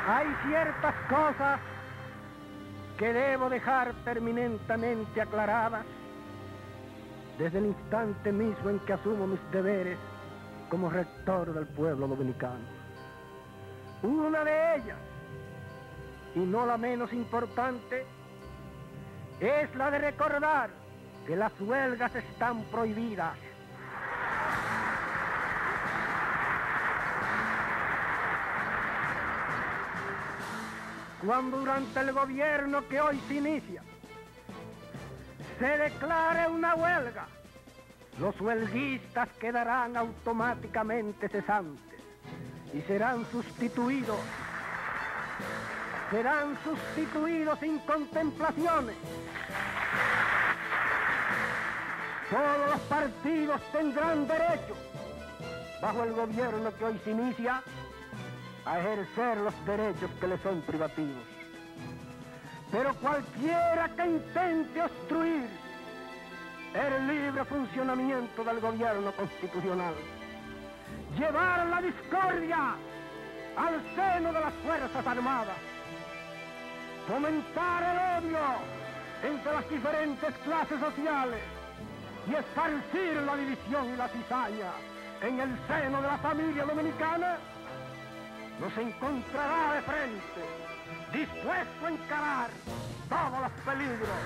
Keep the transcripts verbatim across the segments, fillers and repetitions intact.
Hay ciertas cosas que debo dejar terminantemente aclaradas desde el instante mismo en que asumo mis deberes como rector del pueblo dominicano. Una de ellas, y no la menos importante, es la de recordar que las huelgas están prohibidas. Cuando durante el gobierno que hoy se inicia se declare una huelga, los huelguistas quedarán automáticamente cesantes y serán sustituidos, serán sustituidos sin contemplaciones. Todos los partidos tendrán derecho, bajo el gobierno que hoy se inicia, a ejercer los derechos que les son privativos. Pero cualquiera que intente obstruir el libre funcionamiento del gobierno constitucional, llevar la discordia al seno de las Fuerzas Armadas, fomentar el odio entre las diferentes clases sociales y esparcir la división y la cizaña en el seno de la familia dominicana, nos encontrará de frente, dispuesto a encarar todos los peligros.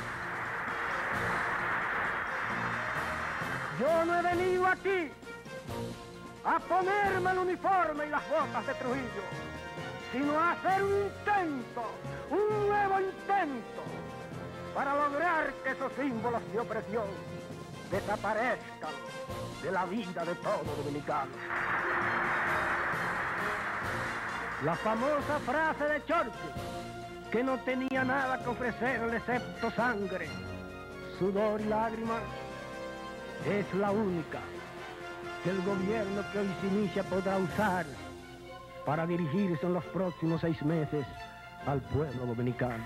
Yo no he venido aquí a ponerme el uniforme y las botas de Trujillo, sino a hacer un intento, un nuevo intento, para lograr que esos símbolos de opresión desaparezcan de la vida de todo dominicano. La famosa frase de Churchill, que no tenía nada que ofrecerle excepto sangre, sudor y lágrimas, es la única que el gobierno que hoy se inicia podrá usar para dirigirse en los próximos seis meses al pueblo dominicano.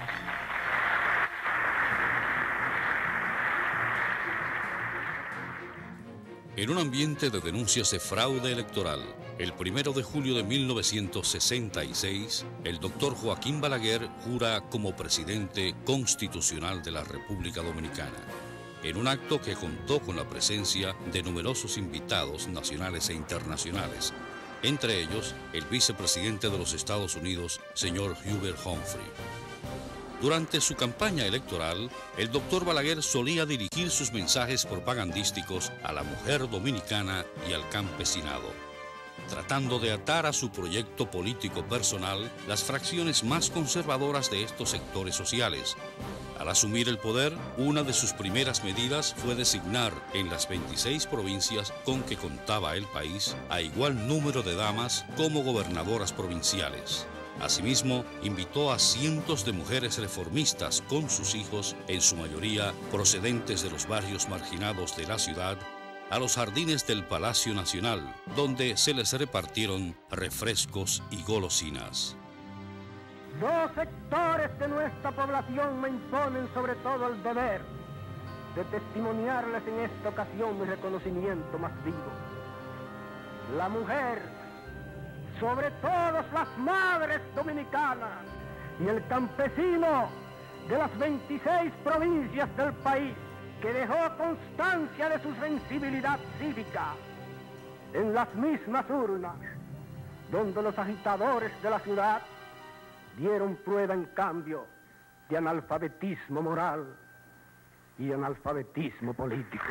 En un ambiente de denuncias de fraude electoral, el primero de julio de mil novecientos sesenta y seis, el doctor Joaquín Balaguer jura como presidente constitucional de la República Dominicana, en un acto que contó con la presencia de numerosos invitados nacionales e internacionales, entre ellos el vicepresidente de los Estados Unidos, señor Hubert Humphrey. Durante su campaña electoral, el doctor Balaguer solía dirigir sus mensajes propagandísticos a la mujer dominicana y al campesinado, tratando de atar a su proyecto político personal las fracciones más conservadoras de estos sectores sociales. Al asumir el poder, una de sus primeras medidas fue designar en las veintiséis provincias con que contaba el país a igual número de damas como gobernadoras provinciales. Asimismo, invitó a cientos de mujeres reformistas con sus hijos, en su mayoría procedentes de los barrios marginados de la ciudad, a los jardines del Palacio Nacional, donde se les repartieron refrescos y golosinas. Dos sectores de nuestra población me imponen sobre todo el deber de testimoniarles en esta ocasión mi reconocimiento más vivo. La mujer, sobre todas las madres dominicanas, y el campesino de las veintiséis provincias del país, que dejó constancia de su sensibilidad cívica en las mismas urnas, donde los agitadores de la ciudad dieron prueba en cambio de analfabetismo moral y analfabetismo político.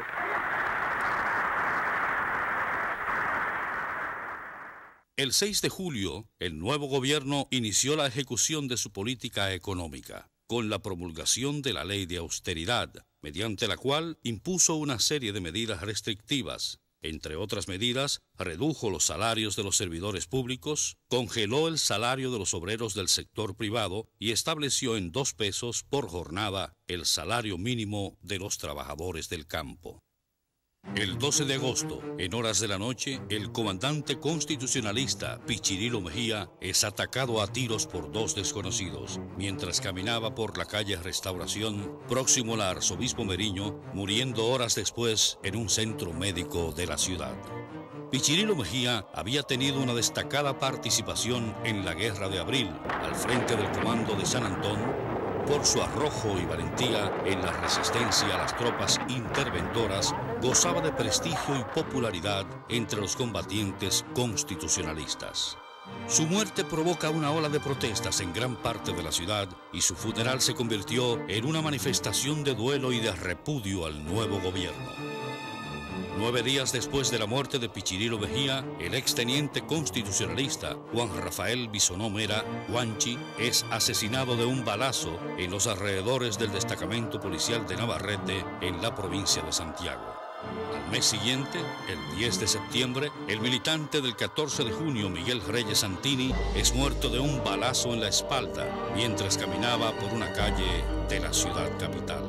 El seis de julio, el nuevo gobierno inició la ejecución de su política económica, con la promulgación de la Ley de Austeridad, mediante la cual impuso una serie de medidas restrictivas. Entre otras medidas, redujo los salarios de los servidores públicos, congeló el salario de los obreros del sector privado y estableció en dos pesos por jornada el salario mínimo de los trabajadores del campo. El doce de agosto, en horas de la noche, el comandante constitucionalista Pichirilo Mejía es atacado a tiros por dos desconocidos, mientras caminaba por la calle Restauración, próximo al arzobispo Meriño, muriendo horas después en un centro médico de la ciudad. Pichirilo Mejía había tenido una destacada participación en la Guerra de Abril, al frente del comando de San Antón, por su arrojo y valentía en la resistencia a las tropas interventoras, gozaba de prestigio y popularidad entre los combatientes constitucionalistas. Su muerte provoca una ola de protestas en gran parte de la ciudad y su funeral se convirtió en una manifestación de duelo y de repudio al nuevo gobierno. Nueve días después de la muerte de Pichirilo Mejía, el exteniente constitucionalista Juan Rafael Bisonó Mera, Juanchi, es asesinado de un balazo en los alrededores del destacamento policial de Navarrete, en la provincia de Santiago. Al mes siguiente, el diez de septiembre, el militante del catorce de junio, Miguel Reyes Santini, es muerto de un balazo en la espalda mientras caminaba por una calle de la ciudad capital.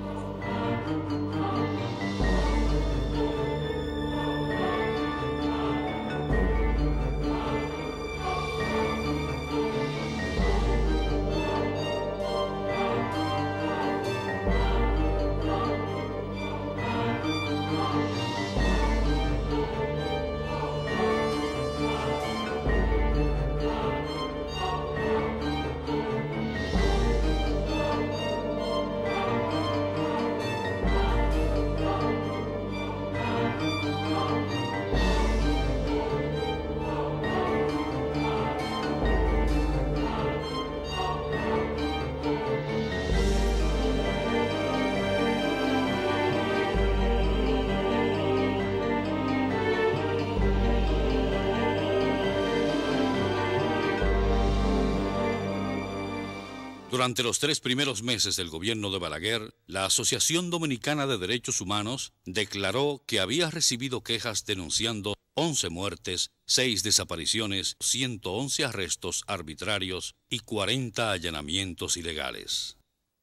Durante los tres primeros meses del gobierno de Balaguer, la Asociación Dominicana de Derechos Humanos declaró que había recibido quejas denunciando once muertes, seis desapariciones, ciento once arrestos arbitrarios y cuarenta allanamientos ilegales.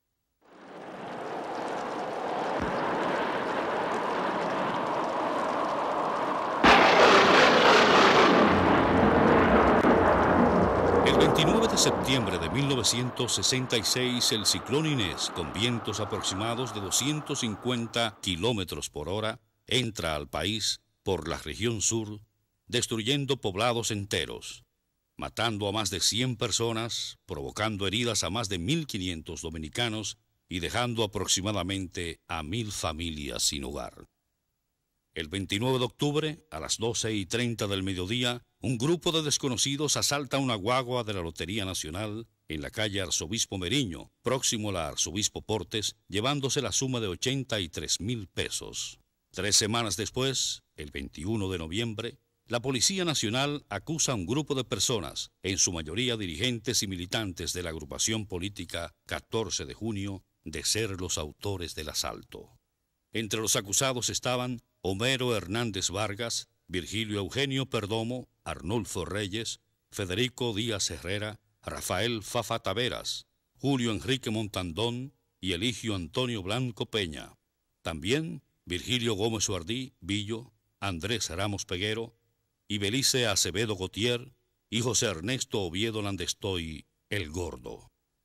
El veintinueve de septiembre de mil novecientos sesenta y seis, el ciclón Inés, con vientos aproximados de doscientos cincuenta kilómetros por hora, entra al país por la región sur, destruyendo poblados enteros, matando a más de cien personas, provocando heridas a más de mil quinientos dominicanos y dejando aproximadamente a mil familias sin hogar. El veintinueve de octubre, a las doce y treinta del mediodía, un grupo de desconocidos asalta una guagua de la Lotería Nacional en la calle Arzobispo Meriño, próximo al Arzobispo Portes, llevándose la suma de ochenta y tres mil pesos. Tres semanas después, el veintiuno de noviembre, la Policía Nacional acusa a un grupo de personas, en su mayoría dirigentes y militantes de la agrupación política catorce de junio, de ser los autores del asalto. Entre los acusados estaban Homero Hernández Vargas, Virgilio Eugenio Perdomo, Arnulfo Reyes, Federico Díaz Herrera, Rafael Fafa Taveras, Julio Enrique Montandón y Eligio Antonio Blanco Peña. También Virgilio Gómez Uardí Villo, Andrés Ramos Peguero, y Belice Acevedo Gautier y José Ernesto Oviedo Landestoy, el Gordo.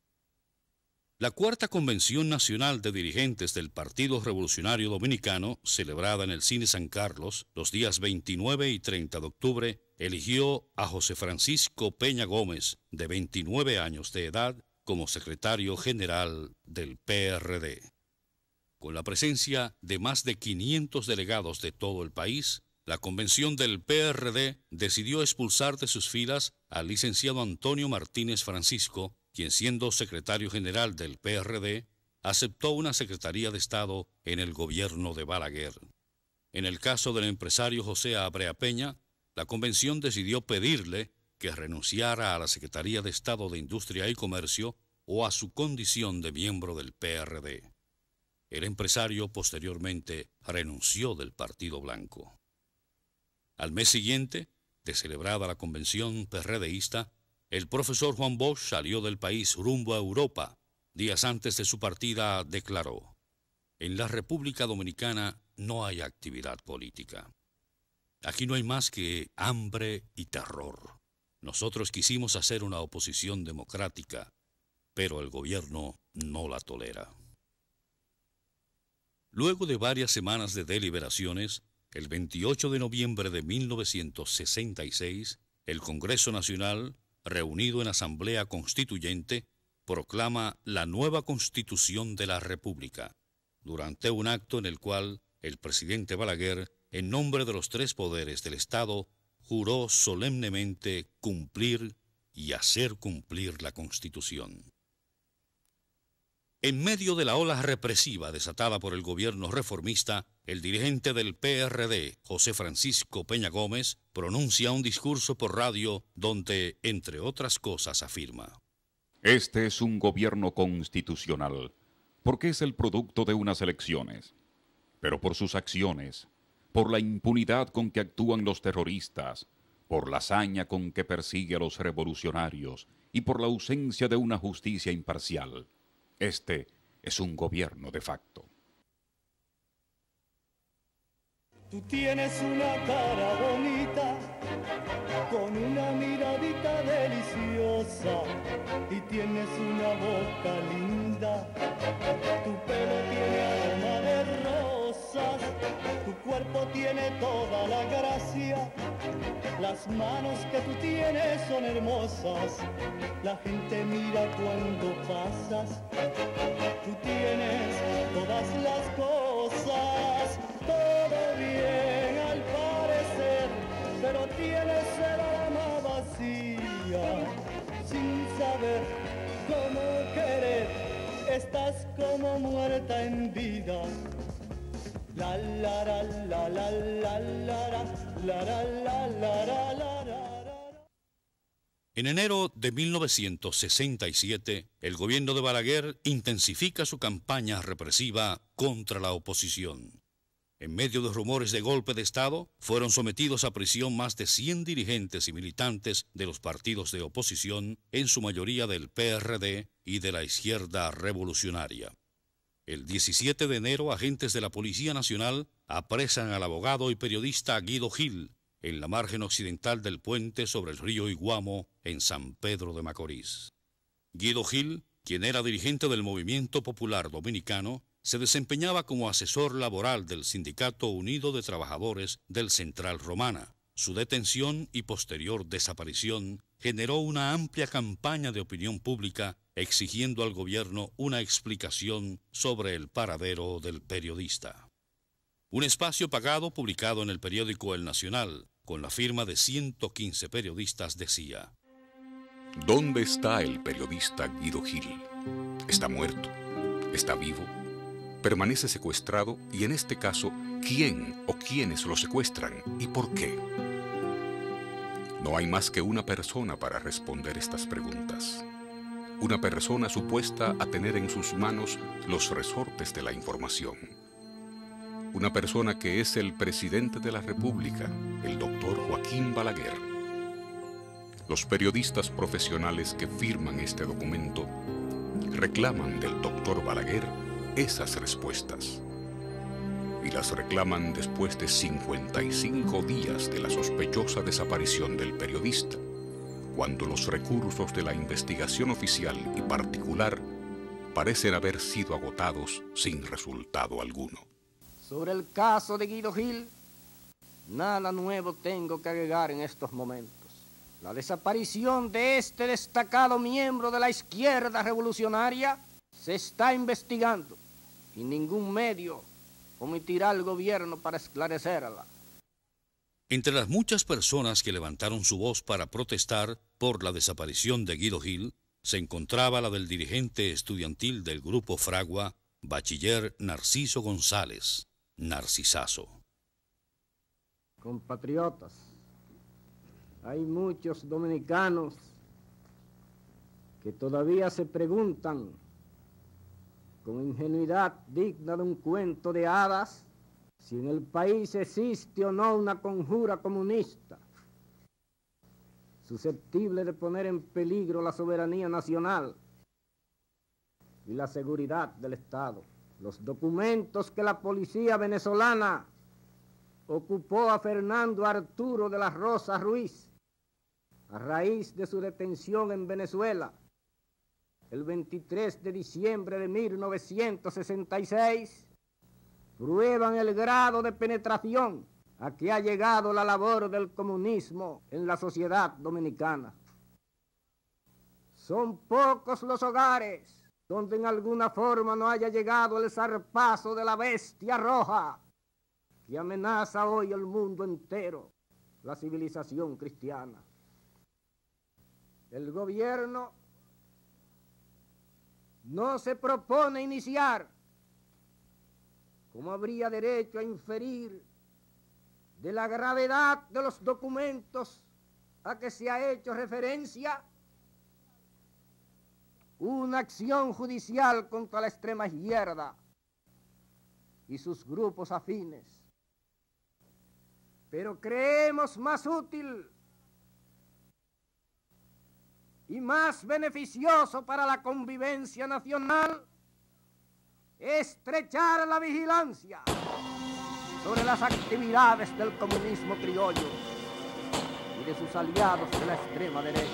La Cuarta Convención Nacional de Dirigentes del Partido Revolucionario Dominicano, celebrada en el Cine San Carlos los días veintinueve y treinta de octubre, eligió a José Francisco Peña Gómez, de veintinueve años de edad, como secretario general del P R D. Con la presencia de más de quinientos delegados de todo el país, la convención del P R D decidió expulsar de sus filas al licenciado Antonio Martínez Francisco, quien siendo secretario general del P R D, aceptó una secretaría de Estado en el gobierno de Balaguer. En el caso del empresario José Abrea Peña, la convención decidió pedirle que renunciara a la Secretaría de Estado de Industria y Comercio o a su condición de miembro del P R D. El empresario posteriormente renunció del Partido Blanco. Al mes siguiente, de celebrada la convención PRDista, el profesor Juan Bosch salió del país rumbo a Europa. Días antes de su partida declaró: en la República Dominicana no hay actividad política. Aquí no hay más que hambre y terror. Nosotros quisimos hacer una oposición democrática, pero el gobierno no la tolera. Luego de varias semanas de deliberaciones, el veintiocho de noviembre de mil novecientos sesenta y seis, el Congreso Nacional, reunido en Asamblea Constituyente, proclama la nueva Constitución de la República, durante un acto en el cual el presidente Balaguer, en nombre de los tres poderes del Estado, juró solemnemente cumplir y hacer cumplir la Constitución. En medio de la ola represiva desatada por el gobierno reformista, el dirigente del P R D, José Francisco Peña Gómez, pronuncia un discurso por radio donde, entre otras cosas, afirma: Este es un gobierno constitucional, porque es el producto de unas elecciones, pero por sus acciones, por la impunidad con que actúan los terroristas, por la hazaña con que persigue a los revolucionarios y por la ausencia de una justicia imparcial. Este es un gobierno de facto. Tú tienes una cara bonita, con una miradita deliciosa, y tienes una boca linda, tu pelo tiene aroma de rosas, tu cuerpo tiene toda la gracia, las manos que tú tienes son hermosas, la gente mira cuando pasas, tú tienes todas las cosas, todo bien al parecer, pero tienes el alma vacía, sin saber cómo querer, estás como muerta en vida. La la la la la la la la la la la la la la. En enero de mil novecientos sesenta y siete, el gobierno de Balaguer intensifica su campaña represiva contra la oposición. En medio de rumores de golpe de Estado, fueron sometidos a prisión más de cien dirigentes y militantes de los partidos de oposición, en su mayoría del P R D y de la izquierda revolucionaria. El diecisiete de enero, agentes de la Policía Nacional apresan al abogado y periodista Guido Gil en la margen occidental del puente sobre el río Iguamo, en San Pedro de Macorís. Guido Gil, quien era dirigente del Movimiento Popular Dominicano, se desempeñaba como asesor laboral del Sindicato Unido de Trabajadores del Central Romana. Su detención y posterior desaparición generó una amplia campaña de opinión pública exigiendo al gobierno una explicación sobre el paradero del periodista. Un espacio pagado publicado en el periódico El Nacional, con la firma de ciento quince periodistas, decía: ¿Dónde está el periodista Guido Gil? ¿Está muerto? ¿Está vivo? ¿Permanece secuestrado? Y en este caso, ¿quién o quiénes lo secuestran y por qué? No hay más que una persona para responder estas preguntas. Una persona supuesta a tener en sus manos los resortes de la información. Una persona que es el presidente de la República, el doctor Joaquín Balaguer. Los periodistas profesionales que firman este documento reclaman del doctor Balaguer esas respuestas. Y las reclaman después de cincuenta y cinco días de la sospechosa desaparición del periodista, cuando los recursos de la investigación oficial y particular parecen haber sido agotados sin resultado alguno. Sobre el caso de Guido Gil, nada nuevo tengo que agregar en estos momentos. La desaparición de este destacado miembro de la izquierda revolucionaria se está investigando y ningún medio omitirá al gobierno para esclarecerla. Entre las muchas personas que levantaron su voz para protestar por la desaparición de Guido Gil, se encontraba la del dirigente estudiantil del Grupo Fragua, bachiller Narciso González, Narcisazo. Compatriotas, hay muchos dominicanos que todavía se preguntan, con ingenuidad digna de un cuento de hadas, si en el país existe o no una conjura comunista susceptible de poner en peligro la soberanía nacional y la seguridad del Estado. los documentos que la policía venezolana ocupó a Fernando Arturo de la Rosa Ruiz a raíz de su detención en Venezuela el veintitrés de diciembre de mil novecientos sesenta y seis, prueban el grado de penetración a que ha llegado la labor del comunismo en la sociedad dominicana. Son pocos los hogares donde en alguna forma no haya llegado el zarpazo de la bestia roja que amenaza hoy el mundo entero, la civilización cristiana. El gobierno no se propone iniciar, como habría derecho a inferir de la gravedad de los documentos a que se ha hecho referencia, una acción judicial contra la extrema izquierda y sus grupos afines. Pero creemos más útil y más beneficioso para la convivencia nacional estrechar la vigilancia sobre las actividades del comunismo criollo y de sus aliados de la extrema derecha.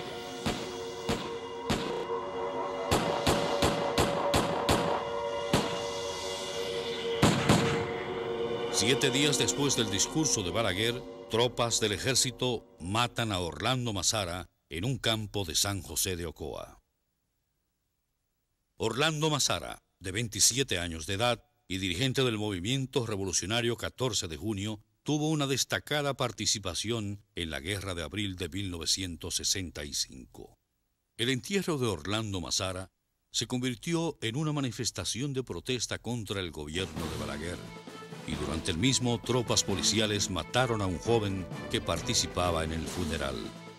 Siete días después del discurso de Balaguer, tropas del ejército matan a Orlando Mazara en un campo de San José de Ocoa. Orlando Mazara, de veintisiete años de edad y dirigente del movimiento revolucionario catorce de junio, tuvo una destacada participación en la Guerra de Abril de mil novecientos sesenta y cinco. El entierro de Orlando Mazara se convirtió en una manifestación de protesta contra el gobierno de Balaguer, y durante el mismo tropas policiales mataron a un joven que participaba en el funeral.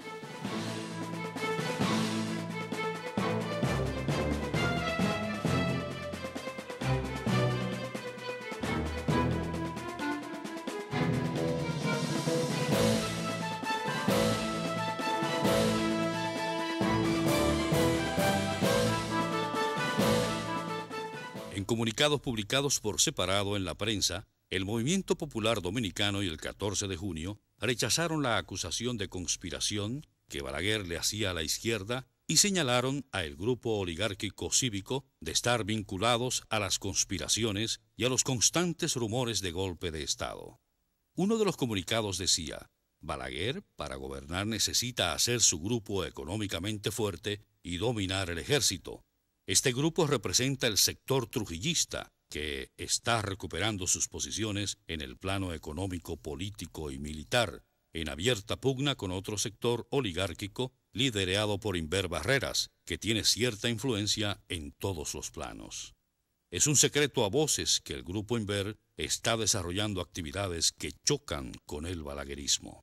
En comunicados publicados por separado en la prensa, el Movimiento Popular Dominicano y el catorce de junio rechazaron la acusación de conspiración que Balaguer le hacía a la izquierda y señalaron a el grupo oligárquico cívico de estar vinculados a las conspiraciones y a los constantes rumores de golpe de Estado. Uno de los comunicados decía: Balaguer, para gobernar, necesita hacer su grupo económicamente fuerte y dominar el ejército. Este grupo representa el sector trujillista, que está recuperando sus posiciones en el plano económico, político y militar, en abierta pugna con otro sector oligárquico liderado por Inver Barreras, que tiene cierta influencia en todos los planos. Es un secreto a voces que el grupo Inver está desarrollando actividades que chocan con el balaguerismo.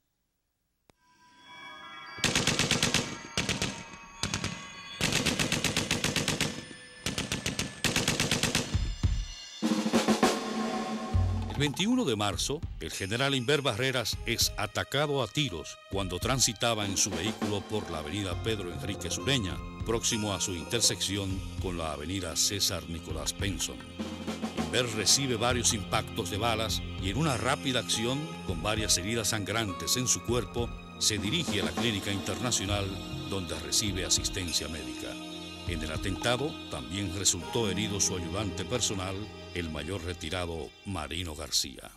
El veintiuno de marzo, el general Inver Barreras es atacado a tiros cuando transitaba en su vehículo por la avenida Pedro Enrique Sureña, próximo a su intersección con la avenida César Nicolás Penson. Inver recibe varios impactos de balas y en una rápida acción, con varias heridas sangrantes en su cuerpo, se dirige a la Clínica Internacional, donde recibe asistencia médica. En el atentado también resultó herido su ayudante personal, el mayor retirado Marino García.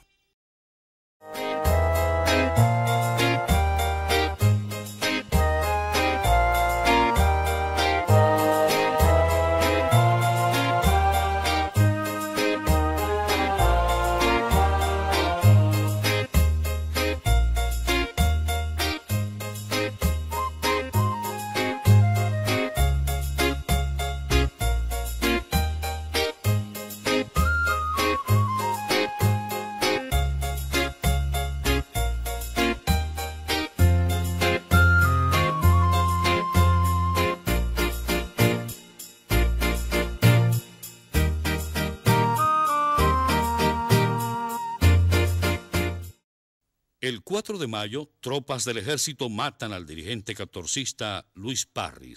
El cuatro de mayo, tropas del ejército matan al dirigente catorcista Luis Parris.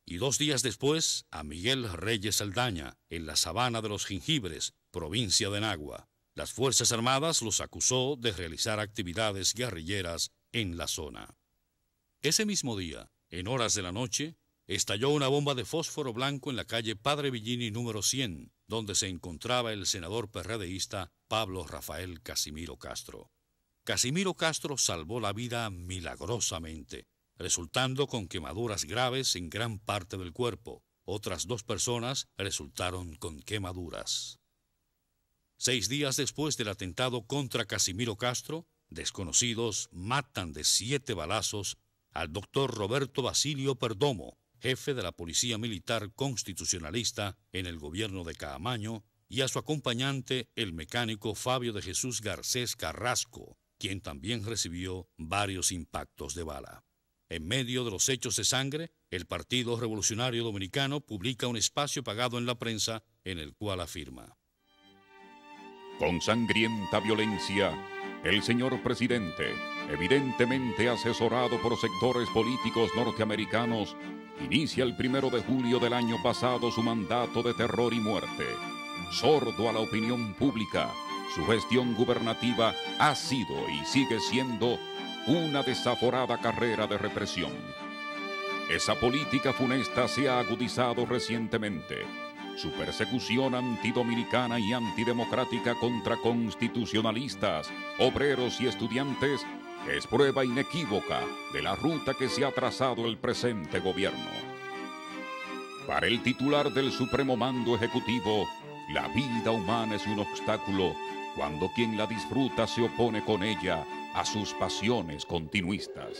y dos días después a Miguel Reyes Saldaña, en la Sabana de los Jengibres, provincia de Nagua. Las Fuerzas Armadas los acusó de realizar actividades guerrilleras en la zona. Ese mismo día, en horas de la noche, estalló una bomba de fósforo blanco en la calle Padre Villini número cien, donde se encontraba el senador perredeísta Pablo Rafael Casimiro Castro. Casimiro Castro salvó la vida milagrosamente, resultando con quemaduras graves en gran parte del cuerpo. Otras dos personas resultaron con quemaduras. Seis días después del atentado contra Casimiro Castro, desconocidos matan de siete balazos al doctor Roberto Basilio Perdomo, jefe de la Policía Militar Constitucionalista en el gobierno de Caamaño, y a su acompañante, el mecánico Fabio de Jesús Garcés Carrasco, quien también recibió varios impactos de bala. En medio de los hechos de sangre, el Partido Revolucionario Dominicano publica un espacio pagado en la prensa en el cual afirma: con sangrienta violencia, el señor presidente, evidentemente asesorado por sectores políticos norteamericanos, inicia el primero de julio del año pasado su mandato de terror y muerte. Sordo a la opinión pública, su gestión gubernativa ha sido y sigue siendo una desaforada carrera de represión. Esa política funesta se ha agudizado recientemente. Su persecución antidominicana y antidemocrática contra constitucionalistas, obreros y estudiantes es prueba inequívoca de la ruta que se ha trazado el presente gobierno. Para el titular del Supremo Mando Ejecutivo, la vida humana es un obstáculo cuando quien la disfruta se opone con ella a sus pasiones continuistas.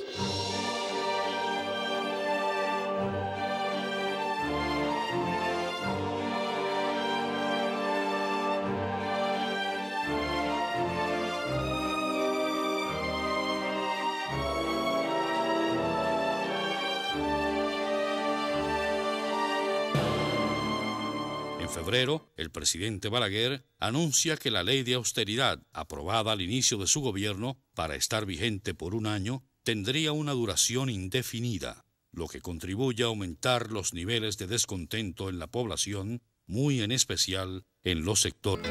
En febrero, el presidente Balaguer anuncia que la ley de austeridad, aprobada al inicio de su gobierno para estar vigente por un año, tendría una duración indefinida, lo que contribuye a aumentar los niveles de descontento en la población, muy en especial en los sectores.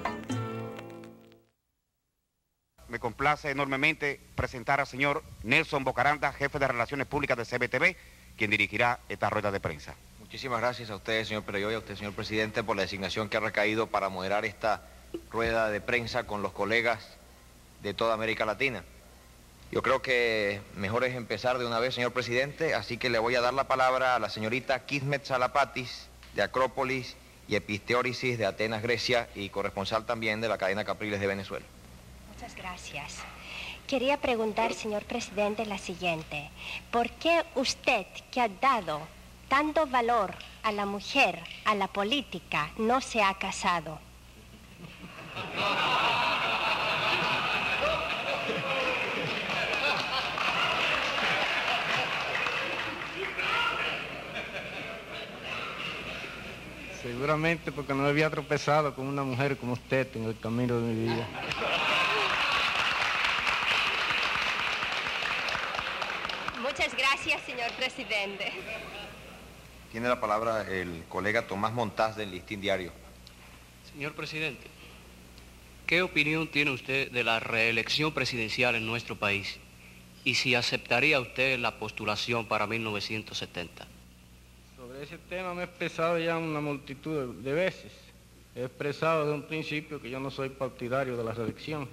Me complace enormemente presentar al señor Nelson Bocaranda, jefe de Relaciones Públicas de C B T V, quien dirigirá esta rueda de prensa. Muchísimas gracias a usted, señor Pereyo, y a usted, señor presidente, por la designación que ha recaído para moderar esta rueda de prensa con los colegas de toda América Latina. Yo creo que mejor es empezar de una vez, señor presidente, así que le voy a dar la palabra a la señorita Kismet Salapatis, de Acrópolis y Episteórisis, de Atenas, Grecia, y corresponsal también de la cadena Capriles de Venezuela. Muchas gracias. Quería preguntar, señor presidente, la siguiente. ¿Por qué usted, que ha dado tanto valor a la mujer, a la política, no se ha casado? Seguramente porque no había tropezado con una mujer como usted en el camino de mi vida. Muchas gracias, señor presidente. Tiene la palabra el colega Tomás Montaz del Listín Diario. Señor presidente, ¿qué opinión tiene usted de la reelección presidencial en nuestro país? Y si aceptaría usted la postulación para mil novecientos setenta. Sobre ese tema me he expresado ya una multitud de veces. He expresado desde un principio que yo no soy partidario de la reelección.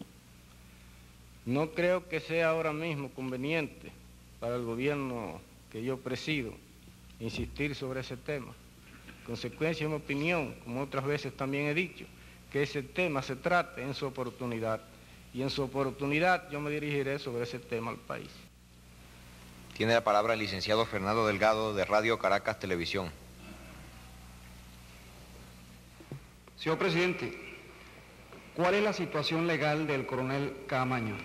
No creo que sea ahora mismo conveniente para el gobierno que yo presido insistir sobre ese tema. En consecuencia, en mi opinión, como otras veces también he dicho, que ese tema se trate en su oportunidad. Y en su oportunidad yo me dirigiré sobre ese tema al país. Tiene la palabra el licenciado Fernando Delgado de Radio Caracas Televisión. Señor presidente, ¿cuál es la situación legal del coronel Caamaño?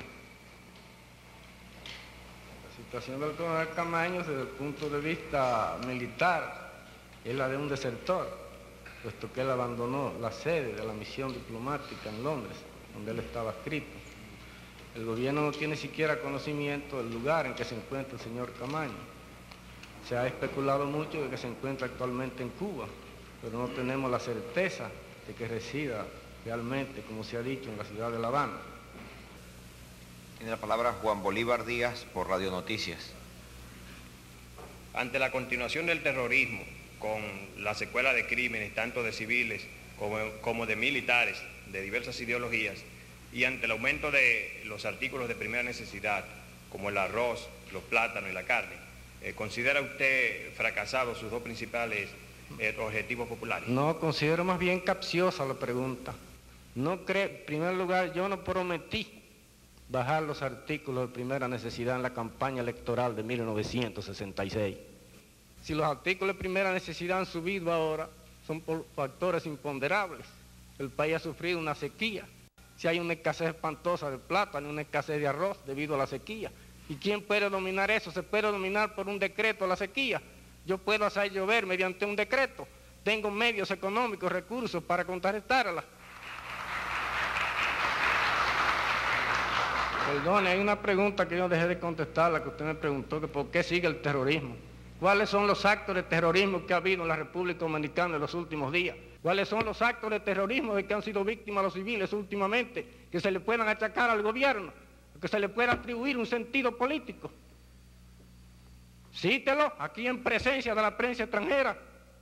La situación del coronel Caamaño desde el punto de vista militar es la de un desertor, puesto que él abandonó la sede de la misión diplomática en Londres, donde él estaba adscrito. El gobierno no tiene siquiera conocimiento del lugar en que se encuentra el señor Caamaño. Se ha especulado mucho de que se encuentra actualmente en Cuba, pero no tenemos la certeza de que resida realmente, como se ha dicho, en la ciudad de La Habana. Tiene la palabra Juan Bolívar Díaz por Radio Noticias. Ante la continuación del terrorismo, con la secuela de crímenes, tanto de civiles como, como de militares, de diversas ideologías, y ante el aumento de los artículos de primera necesidad, como el arroz, los plátanos y la carne, eh, ¿considera usted fracasados sus dos principales eh, objetivos populares? No, considero más bien capciosa la pregunta. No creo, en primer lugar, yo no prometí bajar los artículos de primera necesidad en la campaña electoral de mil novecientos sesenta y seis. Si los artículos de primera necesidad han subido ahora, son por factores imponderables. El país ha sufrido una sequía. Si hay una escasez espantosa de plátano y una escasez de arroz debido a la sequía. ¿Y quién puede dominar eso? Se puede dominar por un decreto la sequía. Yo puedo hacer llover mediante un decreto. Tengo medios económicos, recursos para contrarrestarla. Perdone, hay una pregunta que yo dejé de contestar, la que usted me preguntó, que por qué sigue el terrorismo. ¿Cuáles son los actos de terrorismo que ha habido en la República Dominicana en los últimos días? ¿Cuáles son los actos de terrorismo de que han sido víctimas los civiles últimamente, que se le puedan achacar al gobierno, que se le pueda atribuir un sentido político? Cítelo aquí en presencia de la prensa extranjera.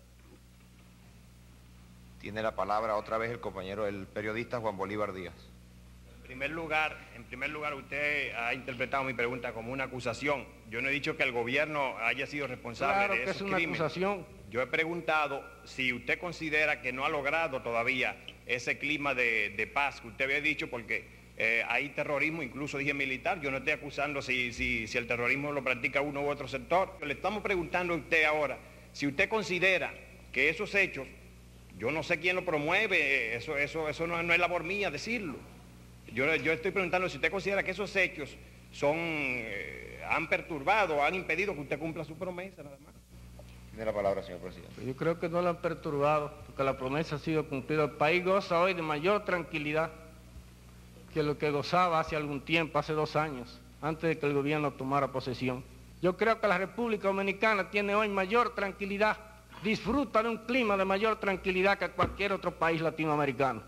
Tiene la palabra otra vez el compañero, el periodista Juan Bolívar Díaz. En primer lugar, en primer lugar, usted ha interpretado mi pregunta como una acusación. Yo no he dicho que el gobierno haya sido responsable claro de que esos es una crímenes. Acusación. Yo he preguntado si usted considera que no ha logrado todavía ese clima de, de paz que usted había dicho, porque eh, hay terrorismo, incluso dije militar. Yo no estoy acusando si, si, si el terrorismo lo practica uno u otro sector. Le estamos preguntando a usted ahora si usted considera que esos hechos, yo no sé quién lo promueve, eso, eso, eso no, no es labor mía decirlo. Yo, yo estoy preguntando si usted considera que esos hechos son, eh, han perturbado, han impedido que usted cumpla su promesa, nada más. Tiene la palabra, señor presidente. Yo creo que no lo han perturbado, porque la promesa ha sido cumplida. El país goza hoy de mayor tranquilidad que lo que gozaba hace algún tiempo, hace dos años, antes de que el gobierno tomara posesión. Yo creo que la República Dominicana tiene hoy mayor tranquilidad, disfruta de un clima de mayor tranquilidad que cualquier otro país latinoamericano.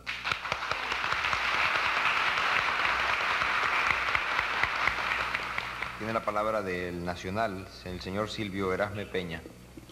Tiene la palabra del Nacional, el señor Silvio Erasme Peña.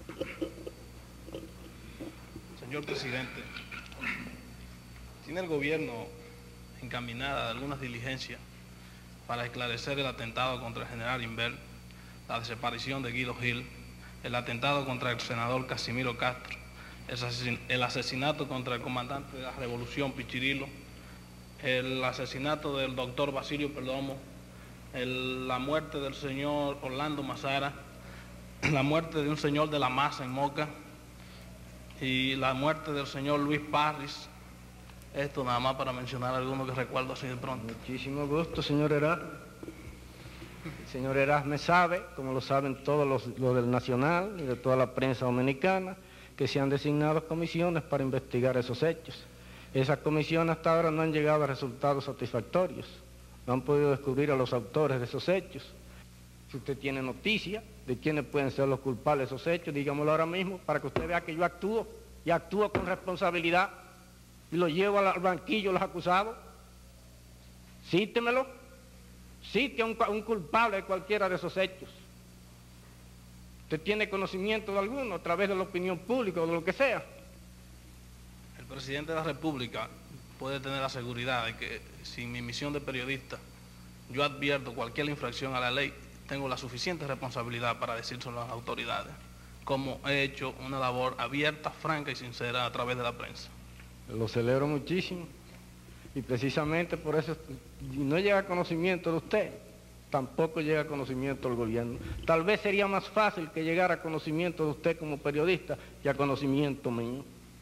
Señor presidente, ¿tiene el gobierno encaminada algunas diligencias para esclarecer el atentado contra el general Inver, la desaparición de Guido Gil, el atentado contra el senador Casimiro Castro, el asesinato contra el comandante de la Revolución Pichirilo, el asesinato del doctor Basilio Perdomo, El, la muerte del señor Orlando Mazara, la muerte de un señor de la Maza en Moca y la muerte del señor Luis Parris? Esto nada más para mencionar algunos que recuerdo así de pronto. Muchísimo gusto, señor Erasme. El señor Erasme sabe, como lo saben todos los, los del Nacional y de toda la prensa dominicana, que se han designado comisiones para investigar esos hechos. Esas comisiones hasta ahora no han llegado a resultados satisfactorios. No han podido descubrir a los autores de esos hechos. Si usted tiene noticia de quiénes pueden ser los culpables de esos hechos, dígamelo ahora mismo, para que usted vea que yo actúo, y actúo con responsabilidad, y lo llevo al banquillo los acusados. Cítemelo, cite a un, un culpable de cualquiera de esos hechos. ¿Usted tiene conocimiento de alguno a través de la opinión pública o de lo que sea? El presidente de la República puede tener la seguridad de que sin mi misión de periodista yo advierto cualquier infracción a la ley, tengo la suficiente responsabilidad para decírselo a las autoridades, como he hecho una labor abierta, franca y sincera a través de la prensa. Lo celebro muchísimo y precisamente por eso no llega a conocimiento de usted, tampoco llega a conocimiento del gobierno. Tal vez sería más fácil que llegara a conocimiento de usted como periodista que a conocimiento mío.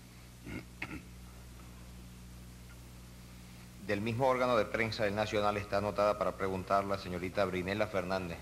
Del mismo órgano de prensa del Nacional está anotada para preguntar la señorita Brinela Fernández.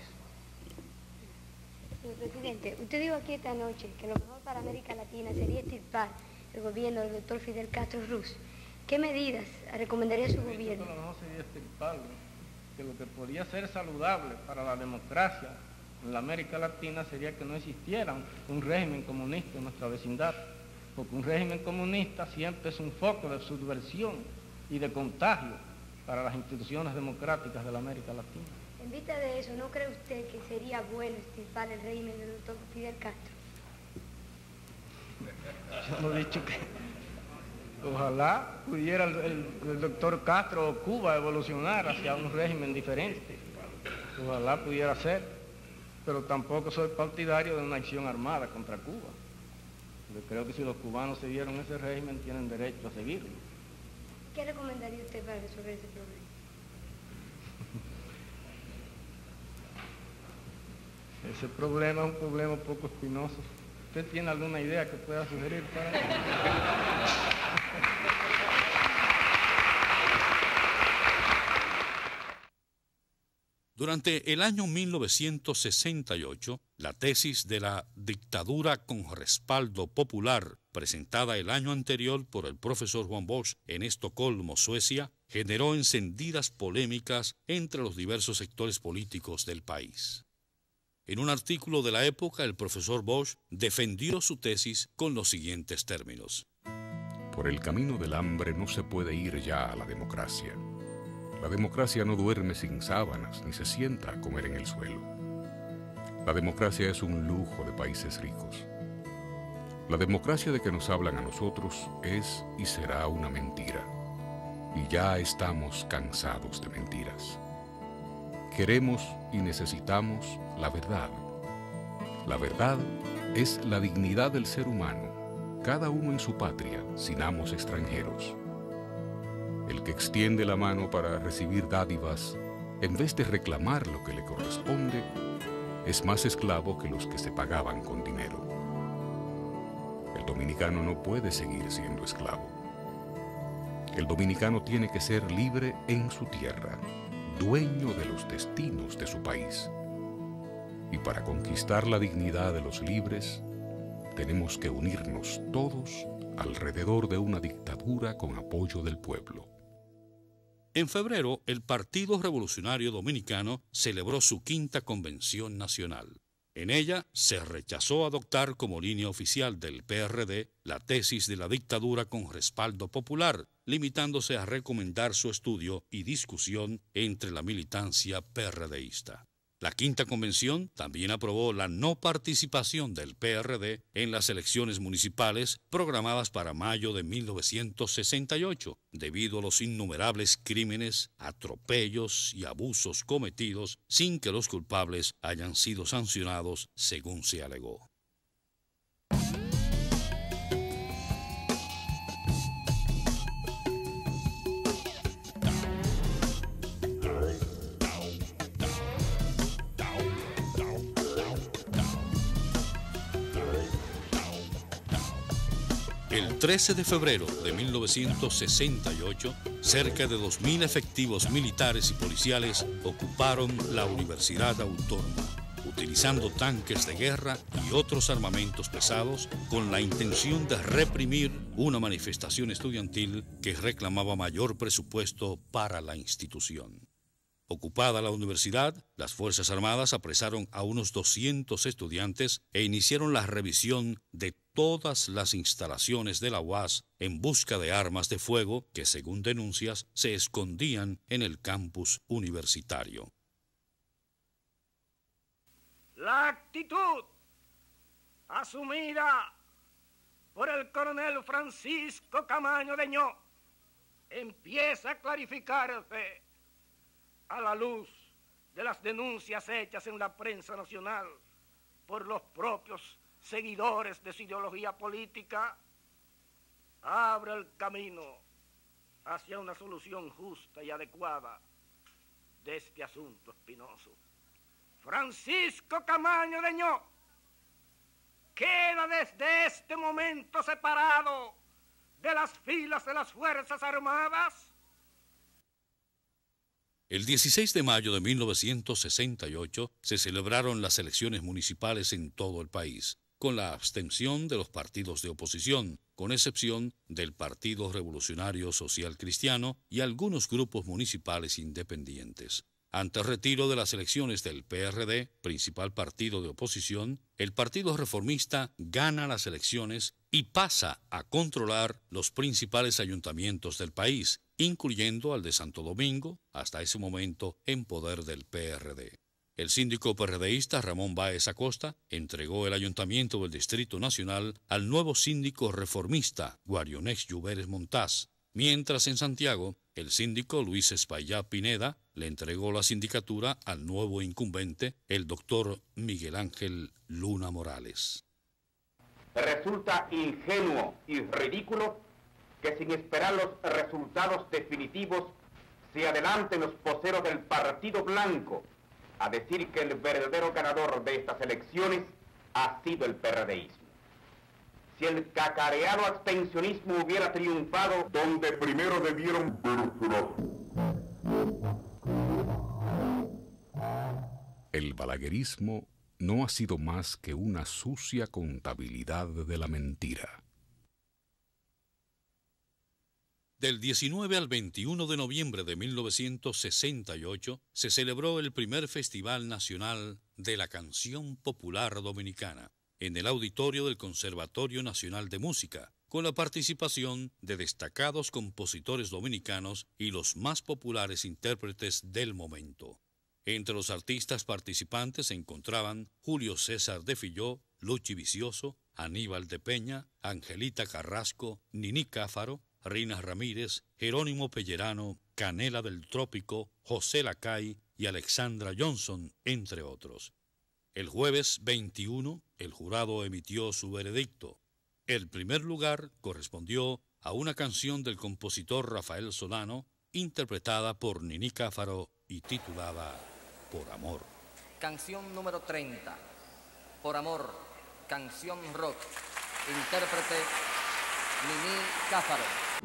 Señor presidente, usted dijo aquí esta noche que lo mejor para América Latina sería extirpar el gobierno del doctor Fidel Castro Ruz. ¿Qué medidas recomendaría su gobierno? No sería extirparlo, que lo que podría ser saludable para la democracia en la América Latina sería que no existiera un, un régimen comunista en nuestra vecindad, porque un régimen comunista siempre es un foco de subversión y de contagio para las instituciones democráticas de la América Latina. En vista de eso, ¿no cree usted que sería bueno extirpar el régimen del doctor Fidel Castro? Yo no he dicho que ojalá pudiera el, el, el doctor Castro o Cuba evolucionar hacia un régimen diferente. Ojalá pudiera ser, pero tampoco soy partidario de una acción armada contra Cuba. Yo creo que si los cubanos siguieron ese régimen, tienen derecho a seguirlo. ¿Qué recomendaría usted para resolver ese problema? Ese problema es un problema un poco espinoso. ¿Usted tiene alguna idea que pueda sugerir para él? Durante el año mil novecientos sesenta y ocho, la tesis de la dictadura con respaldo popular, presentada el año anterior por el profesor Juan Bosch en Estocolmo, Suecia, generó encendidas polémicas entre los diversos sectores políticos del país. En un artículo de la época, el profesor Bosch defendió su tesis con los siguientes términos. Por el camino del hambre no se puede ir ya a la democracia. La democracia no duerme sin sábanas ni se sienta a comer en el suelo. La democracia es un lujo de países ricos. La democracia de que nos hablan a nosotros es y será una mentira. Y ya estamos cansados de mentiras. Queremos y necesitamos la verdad. La verdad es la dignidad del ser humano, cada uno en su patria, sin amos extranjeros. El que extiende la mano para recibir dádivas, en vez de reclamar lo que le corresponde, es más esclavo que los que se pagaban con dinero. El dominicano no puede seguir siendo esclavo. El dominicano tiene que ser libre en su tierra, dueño de los destinos de su país. Y para conquistar la dignidad de los libres, tenemos que unirnos todos alrededor de una dictadura con apoyo del pueblo. En febrero, el Partido Revolucionario Dominicano celebró su quinta convención nacional. En ella se rechazó adoptar como línea oficial del P R D la tesis de la dictadura con respaldo popular, limitándose a recomendar su estudio y discusión entre la militancia PRDista. La quinta convención también aprobó la no participación del P R D en las elecciones municipales programadas para mayo de mil novecientos sesenta y ocho, debido a los innumerables crímenes, atropellos y abusos cometidos sin que los culpables hayan sido sancionados, según se alegó. El trece de febrero de mil novecientos sesenta y ocho, cerca de dos mil efectivos militares y policiales ocuparon la Universidad Autónoma, utilizando tanques de guerra y otros armamentos pesados con la intención de reprimir una manifestación estudiantil que reclamaba mayor presupuesto para la institución. Ocupada la universidad, las Fuerzas Armadas apresaron a unos doscientos estudiantes e iniciaron la revisión de todas las instalaciones de la U A S en busca de armas de fuego que, según denuncias, se escondían en el campus universitario. La actitud asumida por el coronel Francisco Camaño Deñó empieza a clarificarse a la luz de las denuncias hechas en la prensa nacional por los propios seguidores de su ideología política, abre el camino hacia una solución justa y adecuada de este asunto espinoso. Francisco Camaño Deñó queda desde este momento separado de las filas de las Fuerzas Armadas. El dieciséis de mayo de mil novecientos sesenta y ocho se celebraron las elecciones municipales en todo el país, con la abstención de los partidos de oposición, con excepción del Partido Revolucionario Social Cristiano y algunos grupos municipales independientes. Ante el retiro de las elecciones del P R D, principal partido de oposición, el Partido Reformista gana las elecciones y pasa a controlar los principales ayuntamientos del país, incluyendo al de Santo Domingo, hasta ese momento en poder del P R D. El síndico PRDista Ramón Báez Acosta entregó el ayuntamiento del Distrito Nacional al nuevo síndico reformista Guarionex Lluveres Montaz, mientras en Santiago el síndico Luis Espaillá Pineda le entregó la sindicatura al nuevo incumbente, el doctor Miguel Ángel Luna Morales. Resulta ingenuo y ridículo que sin esperar los resultados definitivos se adelanten los voceros del Partido Blanco a decir que el verdadero ganador de estas elecciones ha sido el PRDismo. Si el cacareado abstencionismo hubiera triunfado donde primero debieron verlo. El balaguerismo no ha sido más que una sucia contabilidad de la mentira. Del diecinueve al veintiuno de noviembre de mil novecientos sesenta y ocho se celebró el primer Festival Nacional de la Canción Popular Dominicana en el auditorio del Conservatorio Nacional de Música, con la participación de destacados compositores dominicanos y los más populares intérpretes del momento. Entre los artistas participantes se encontraban Julio César de Filló, Luchi Vicioso, Aníbal de Peña, Angelita Carrasco, Niní Cáfaro, Rina Ramírez, Jerónimo Pellerano, Canela del Trópico, José Lacay y Alexandra Johnson, entre otros. El jueves veintiuno, el jurado emitió su veredicto. El primer lugar correspondió a una canción del compositor Rafael Solano, interpretada por Niní Cáfaro y titulada Por Amor. Canción número treinta, Por Amor, canción rock, intérprete Niní Cáfaro.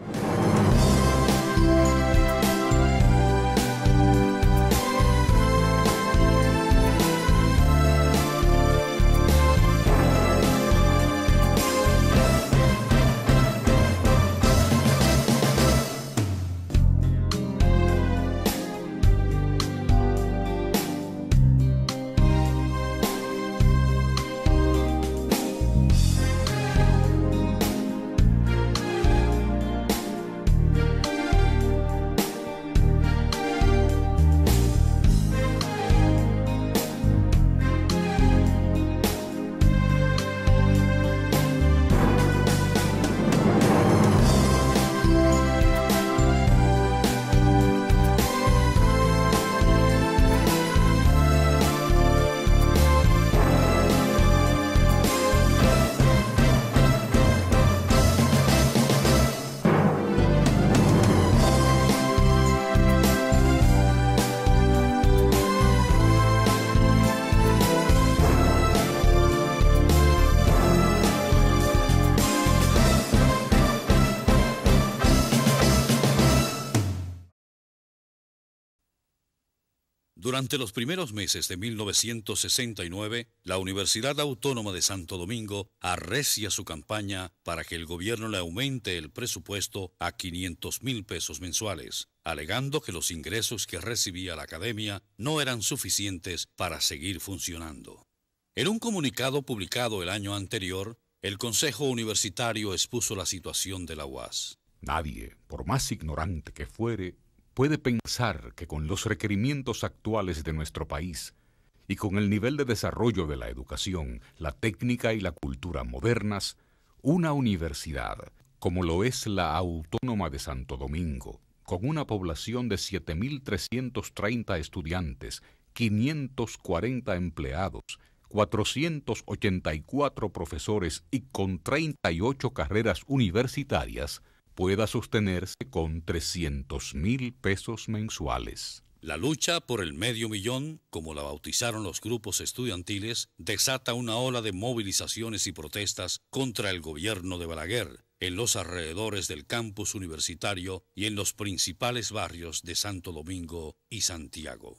Durante los primeros meses de mil novecientos sesenta y nueve, la Universidad Autónoma de Santo Domingo arrecia su campaña para que el gobierno le aumente el presupuesto a quinientos mil pesos mensuales, alegando que los ingresos que recibía la academia no eran suficientes para seguir funcionando. En un comunicado publicado el año anterior, el Consejo Universitario expuso la situación de la U A S. Nadie, por más ignorante que fuere, puede pensar que con los requerimientos actuales de nuestro país y con el nivel de desarrollo de la educación, la técnica y la cultura modernas, una universidad, como lo es la Autónoma de Santo Domingo, con una población de siete mil trescientos treinta estudiantes, quinientos cuarenta empleados, cuatrocientos ochenta y cuatro profesores y con treinta y ocho carreras universitarias, pueda sostenerse con trescientos mil pesos mensuales. La lucha por el medio millón, como la bautizaron los grupos estudiantiles, desata una ola de movilizaciones y protestas contra el gobierno de Balaguer en los alrededores del campus universitario y en los principales barrios de Santo Domingo y Santiago.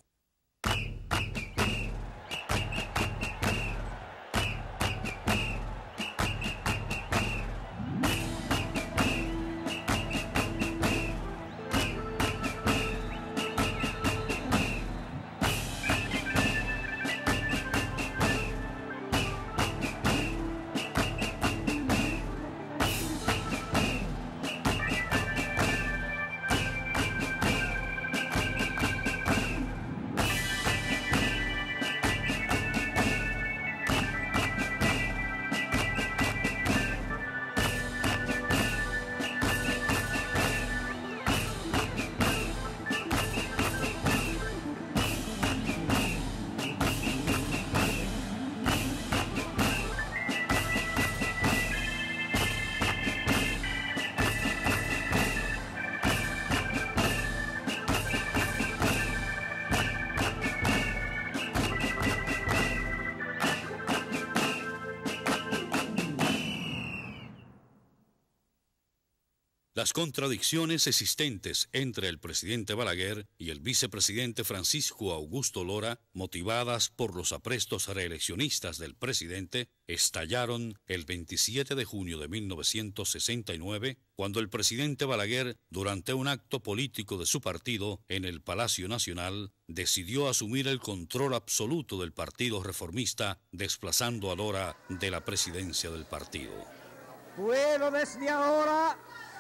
Las contradicciones existentes entre el presidente Balaguer y el vicepresidente Francisco Augusto Lora, motivadas por los aprestos reeleccionistas del presidente, estallaron el veintisiete de junio de mil novecientos sesenta y nueve, cuando el presidente Balaguer, durante un acto político de su partido en el Palacio Nacional, decidió asumir el control absoluto del Partido Reformista, desplazando a Lora de la presidencia del partido. Puedo desde ahora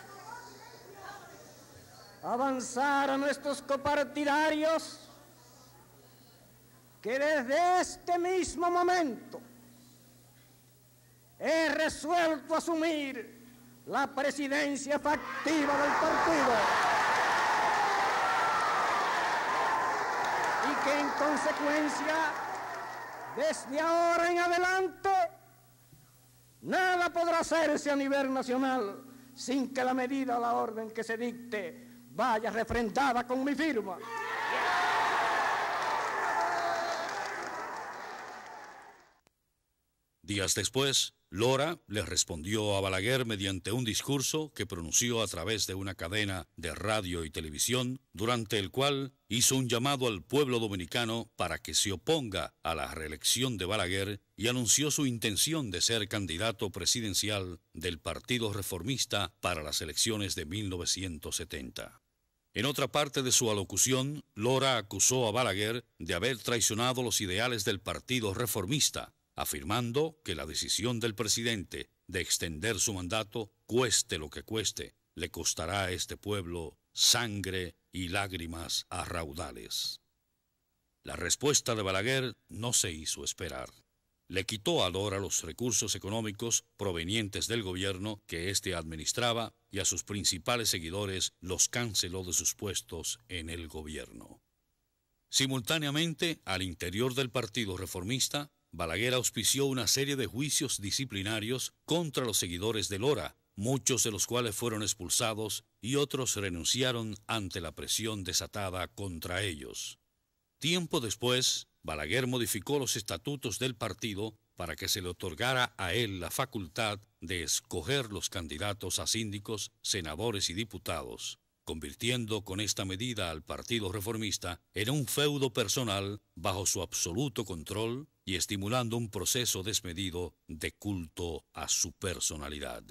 avanzar a nuestros copartidarios que desde este mismo momento he resuelto asumir la presidencia factiva del partido y que en consecuencia desde ahora en adelante nada podrá hacerse a nivel nacional sin que la medida o la orden que se dicte vaya refrendada con mi firma. Días después, Lora le respondió a Balaguer mediante un discurso que pronunció a través de una cadena de radio y televisión, durante el cual hizo un llamado al pueblo dominicano para que se oponga a la reelección de Balaguer y anunció su intención de ser candidato presidencial del Partido Reformista para las elecciones de mil novecientos setenta. En otra parte de su alocución, Lora acusó a Balaguer de haber traicionado los ideales del Partido Reformista, afirmando que la decisión del presidente de extender su mandato, cueste lo que cueste, le costará a este pueblo sangre y lágrimas a raudales. La respuesta de Balaguer no se hizo esperar. Le quitó a Lora los recursos económicos provenientes del gobierno que éste administraba y a sus principales seguidores los canceló de sus puestos en el gobierno. Simultáneamente, al interior del Partido Reformista, Balaguer auspició una serie de juicios disciplinarios contra los seguidores de Lora, muchos de los cuales fueron expulsados y otros renunciaron ante la presión desatada contra ellos. Tiempo después, Balaguer modificó los estatutos del partido para que se le otorgara a él la facultad de escoger los candidatos a síndicos, senadores y diputados, convirtiendo con esta medida al Partido Reformista en un feudo personal bajo su absoluto control y estimulando un proceso desmedido de culto a su personalidad.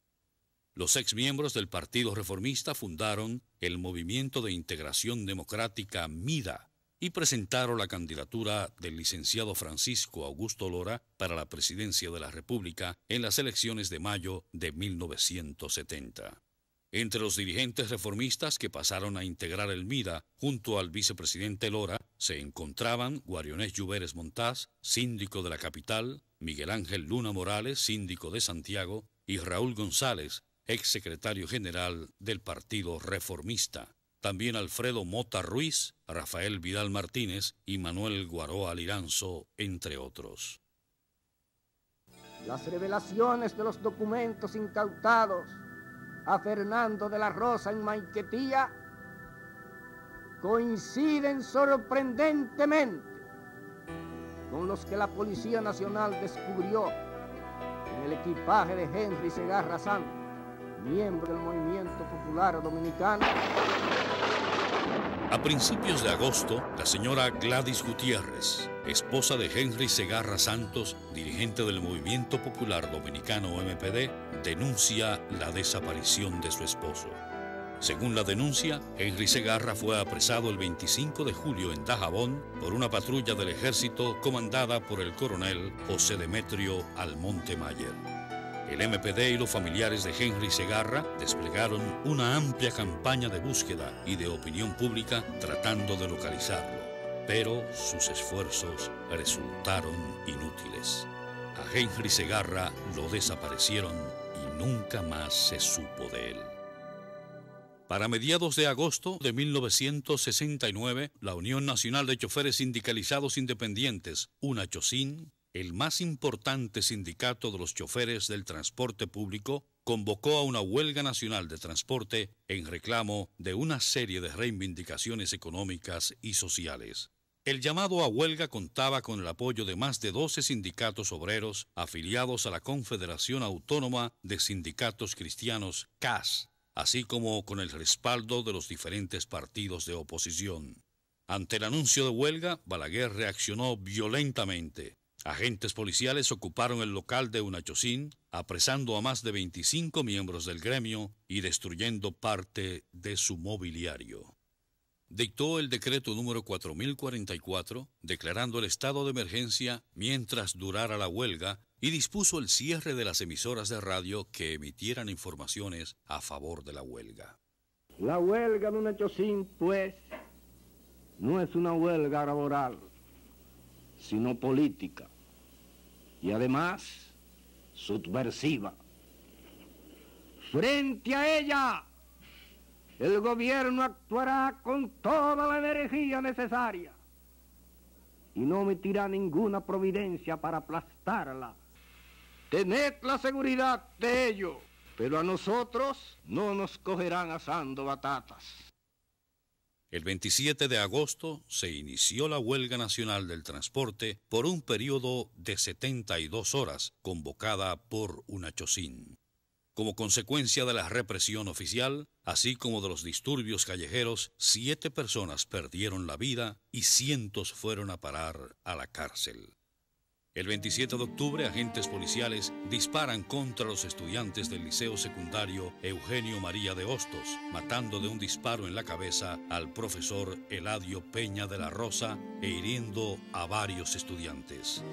Los exmiembros del Partido Reformista fundaron el Movimiento de Integración Democrática MIDA y presentaron la candidatura del licenciado Francisco Augusto Lora para la presidencia de la República en las elecciones de mayo de mil novecientos setenta. Entre los dirigentes reformistas que pasaron a integrar el MIDA junto al vicepresidente Lora se encontraban Guarionés Lluveres Montaz, síndico de la capital, Miguel Ángel Luna Morales, síndico de Santiago, y Raúl González, exsecretario general del Partido Reformista. También Alfredo Mota Ruiz, Rafael Vidal Martínez y Manuel Guaroa Liranzo, entre otros. Las revelaciones de los documentos incautados a Fernando de la Rosa en Maiquetía coinciden sorprendentemente con los que la Policía Nacional descubrió en el equipaje de Henry Segarra Santos, miembro del Movimiento Popular Dominicano. A principios de agosto, la señora Gladys Gutiérrez, esposa de Henry Segarra Santos, dirigente del Movimiento Popular Dominicano M P D, denuncia la desaparición de su esposo. Según la denuncia, Henry Segarra fue apresado el veinticinco de julio en Dajabón por una patrulla del ejército comandada por el coronel José Demetrio Almonte Mayer. El M P D y los familiares de Henry Segarra desplegaron una amplia campaña de búsqueda y de opinión pública tratando de localizarlo, pero sus esfuerzos resultaron inútiles. A Henry Segarra lo desaparecieron y nunca más se supo de él. Para mediados de agosto de mil novecientos sesenta y nueve, la Unión Nacional de Choferes Sindicalizados Independientes, UNACHOSIN, el más importante sindicato de los choferes del transporte público, convocó a una huelga nacional de transporte en reclamo de una serie de reivindicaciones económicas y sociales. El llamado a huelga contaba con el apoyo de más de doce sindicatos obreros afiliados a la Confederación Autónoma de Sindicatos Cristianos, C A S, así como con el respaldo de los diferentes partidos de oposición. Ante el anuncio de huelga, Balaguer reaccionó violentamente. Agentes policiales ocuparon el local de Unachosín, apresando a más de veinticinco miembros del gremio y destruyendo parte de su mobiliario. Dictó el decreto número cuatro mil cuarenta y cuatro, declarando el estado de emergencia mientras durara la huelga, y dispuso el cierre de las emisoras de radio que emitieran informaciones a favor de la huelga. La huelga de Unachosín, pues, no es una huelga laboral, sino política, y además subversiva. Frente a ella, el gobierno actuará con toda la energía necesaria y no omitirá ninguna providencia para aplastarla. Tened la seguridad de ello, pero a nosotros no nos cogerán asando batatas. El veintisiete de agosto se inició la huelga nacional del transporte por un periodo de setenta y dos horas, convocada por Unachosín. Como consecuencia de la represión oficial, así como de los disturbios callejeros, siete personas perdieron la vida y cientos fueron a parar a la cárcel. El veintisiete de octubre, agentes policiales disparan contra los estudiantes del liceo secundario Eugenio María de Hostos, matando de un disparo en la cabeza al profesor Eladio Peña de la Rosa e hiriendo a varios estudiantes.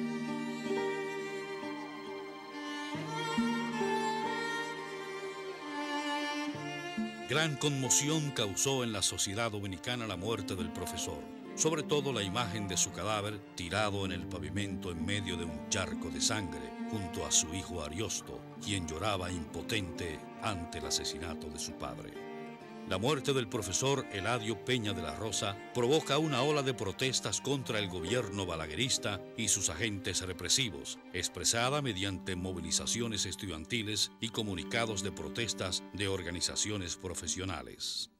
Gran conmoción causó en la sociedad dominicana la muerte del profesor, sobre todo la imagen de su cadáver tirado en el pavimento en medio de un charco de sangre, junto a su hijo Ariosto, quien lloraba impotente ante el asesinato de su padre. La muerte del profesor Eladio Peña de la Rosa provoca una ola de protestas contra el gobierno balaguerista y sus agentes represivos, expresada mediante movilizaciones estudiantiles y comunicados de protestas de organizaciones profesionales.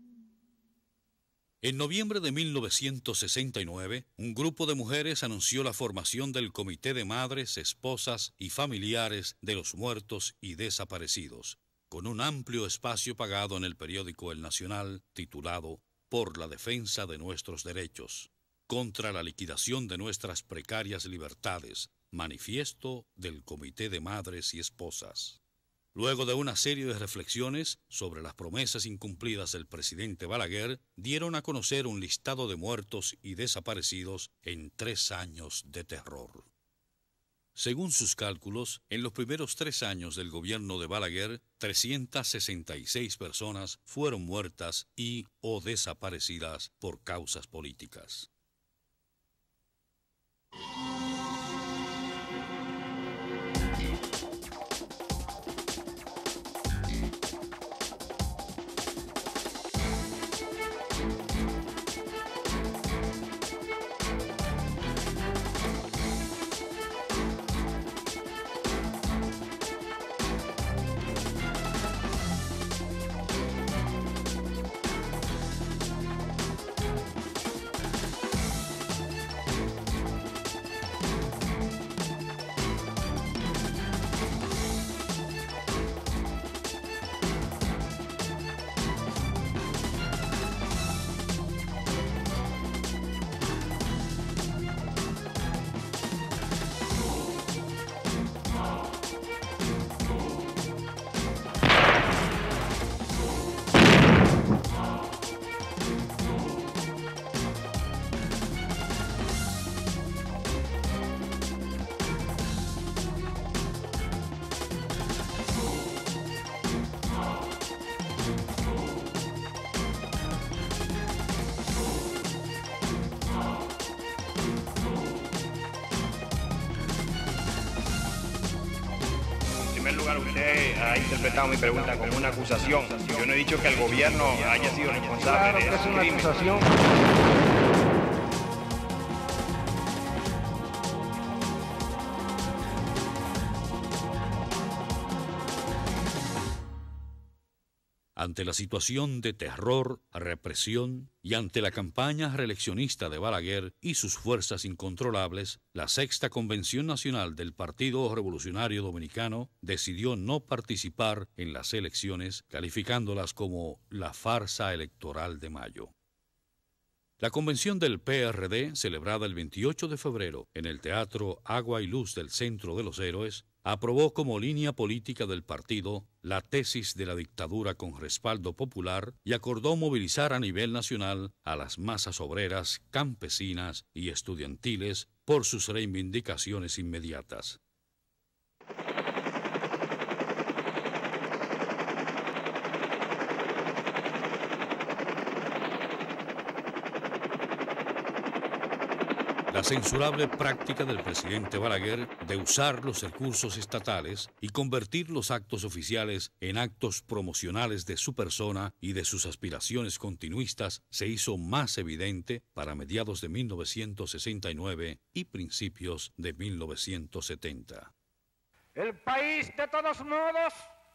En noviembre de mil novecientos sesenta y nueve, un grupo de mujeres anunció la formación del Comité de Madres, Esposas y Familiares de los Muertos y Desaparecidos, con un amplio espacio pagado en el periódico El Nacional, titulado Por la defensa de nuestros derechos, contra la liquidación de nuestras precarias libertades, manifiesto del Comité de Madres y Esposas. Luego de una serie de reflexiones sobre las promesas incumplidas del presidente Balaguer, dieron a conocer un listado de muertos y desaparecidos en tres años de terror. Según sus cálculos, en los primeros tres años del gobierno de Balaguer, trescientas sesenta y seis personas fueron muertas y o desaparecidas por causas políticas. Usted ha interpretado mi pregunta como una acusación. Yo no he dicho que el gobierno haya sido responsable de ese crimen. Claro que es una acusación. Ante la situación de terror, represión y ante la campaña reeleccionista de Balaguer y sus fuerzas incontrolables, la Sexta Convención Nacional del Partido Revolucionario Dominicano decidió no participar en las elecciones, calificándolas como la farsa electoral de mayo. La convención del P R D, celebrada el veintiocho de febrero en el Teatro Agua y Luz del Centro de los Héroes, aprobó como línea política del partido la tesis de la dictadura con respaldo popular y acordó movilizar a nivel nacional a las masas obreras, campesinas y estudiantiles por sus reivindicaciones inmediatas. La censurable práctica del presidente Balaguer de usar los recursos estatales y convertir los actos oficiales en actos promocionales de su persona y de sus aspiraciones continuistas se hizo más evidente para mediados de mil novecientos sesenta y nueve y principios de mil novecientos setenta. El país, de todos modos,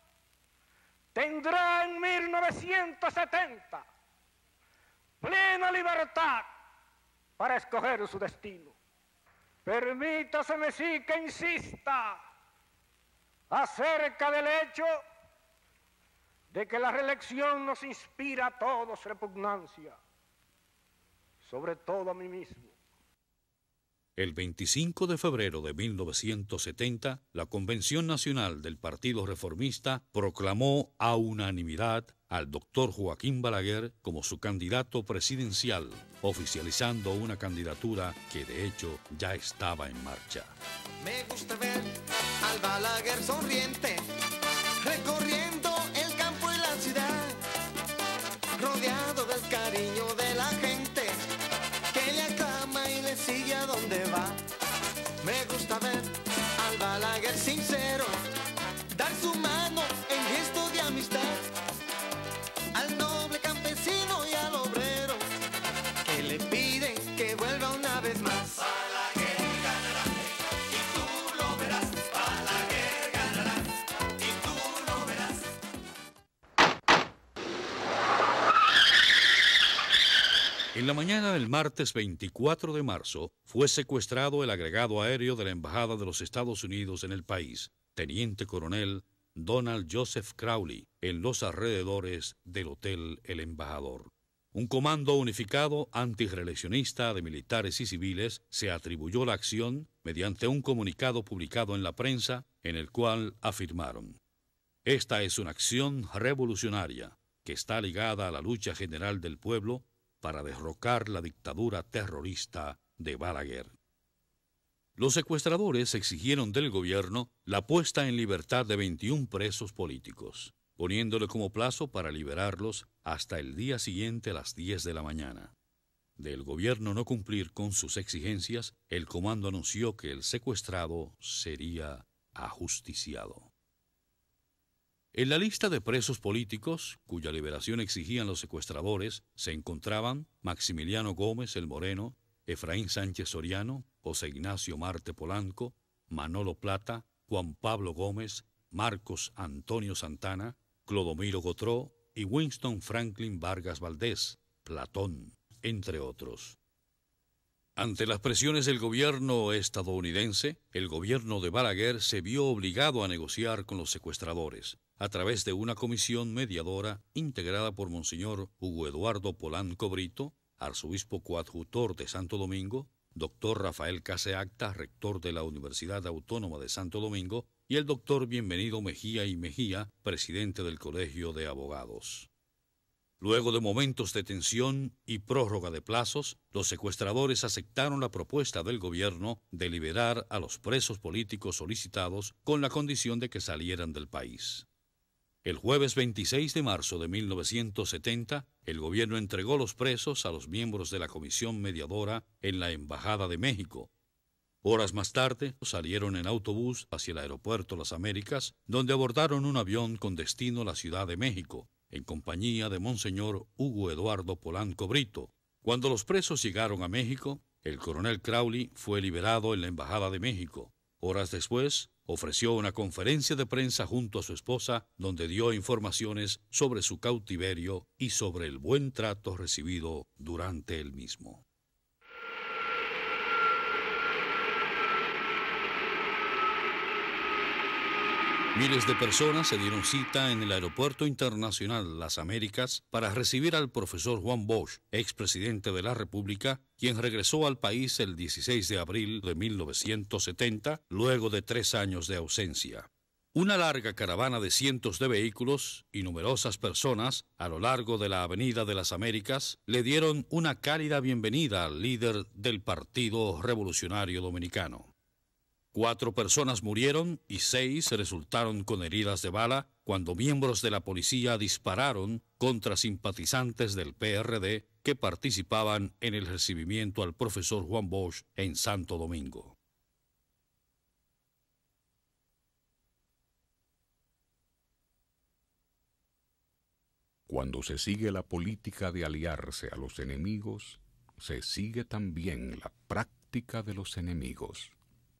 tendrá en mil novecientos setenta plena libertad para escoger su destino. Permítaseme sí que insista acerca del hecho de que la reelección nos inspira a todos repugnancia, sobre todo a mí mismo. El veinticinco de febrero de mil novecientos setenta, la Convención Nacional del Partido Reformista proclamó a unanimidad al doctor Joaquín Balaguer como su candidato presidencial, oficializando una candidatura que de hecho ya estaba en marcha. Me gusta ver al Balaguer sonriente, recorriendo el campo y la ciudad, rodeado del cariño de la gente, que le aclama y le sigue a donde va. Me gusta ver al Balaguer sincero, dar su mano en gesto de amistad, al noble campesino y al obrero, que le piden que vuelva una vez más. Balaguer ganará, y tú lo verás. Balaguer ganará, y tú lo verás. En la mañana del martes veinticuatro de marzo fue secuestrado el agregado aéreo de la Embajada de los Estados Unidos en el país, teniente coronel Donald Joseph Crowley, en los alrededores del Hotel El Embajador. Un comando unificado antirreeleccionista de militares y civiles se atribuyó la acción mediante un comunicado publicado en la prensa en el cual afirmaron: esta es una acción revolucionaria que está ligada a la lucha general del pueblo para derrocar la dictadura terrorista de Balaguer. Los secuestradores exigieron del gobierno la puesta en libertad de veintiún presos políticos, poniéndole como plazo para liberarlos hasta el día siguiente a las diez de la mañana. Del gobierno no cumplir con sus exigencias, el comando anunció que el secuestrado sería ajusticiado. En la lista de presos políticos, cuya liberación exigían los secuestradores, se encontraban Maximiliano Gómez el Moreno, Efraín Sánchez Soriano, José Ignacio Marte Polanco, Manolo Plata, Juan Pablo Gómez, Marcos Antonio Santana, Clodomiro Gotró y Winston Franklin Vargas Valdés, Platón, entre otros. Ante las presiones del gobierno estadounidense, el gobierno de Balaguer se vio obligado a negociar con los secuestradores, a través de una comisión mediadora integrada por Monseñor Hugo Eduardo Polanco Brito, arzobispo coadjutor de Santo Domingo, doctor Rafael Caseacta, rector de la Universidad Autónoma de Santo Domingo, y el doctor Bienvenido Mejía y Mejía, presidente del Colegio de Abogados. Luego de momentos de tensión y prórroga de plazos, los secuestradores aceptaron la propuesta del gobierno de liberar a los presos políticos solicitados con la condición de que salieran del país. El jueves veintiséis de marzo de mil novecientos setenta, el gobierno entregó los presos a los miembros de la comisión mediadora en la Embajada de México. Horas más tarde, salieron en autobús hacia el aeropuerto Las Américas, donde abordaron un avión con destino a la Ciudad de México, en compañía de Monseñor Hugo Eduardo Polanco Brito. Cuando los presos llegaron a México, el coronel Crowley fue liberado en la Embajada de México. Horas después, ofreció una conferencia de prensa junto a su esposa donde dio informaciones sobre su cautiverio y sobre el buen trato recibido durante el mismo. Miles de personas se dieron cita en el Aeropuerto Internacional Las Américas para recibir al profesor Juan Bosch, expresidente de la República, quien regresó al país el dieciséis de abril de mil novecientos setenta, luego de tres años de ausencia. Una larga caravana de cientos de vehículos y numerosas personas a lo largo de la Avenida de las Américas le dieron una cálida bienvenida al líder del Partido Revolucionario Dominicano. Cuatro personas murieron y seis resultaron con heridas de bala cuando miembros de la policía dispararon contra simpatizantes del P R D que participaban en el recibimiento al profesor Juan Bosch en Santo Domingo. Cuando se sigue la política de aliarse a los enemigos, se sigue también la práctica de los enemigos.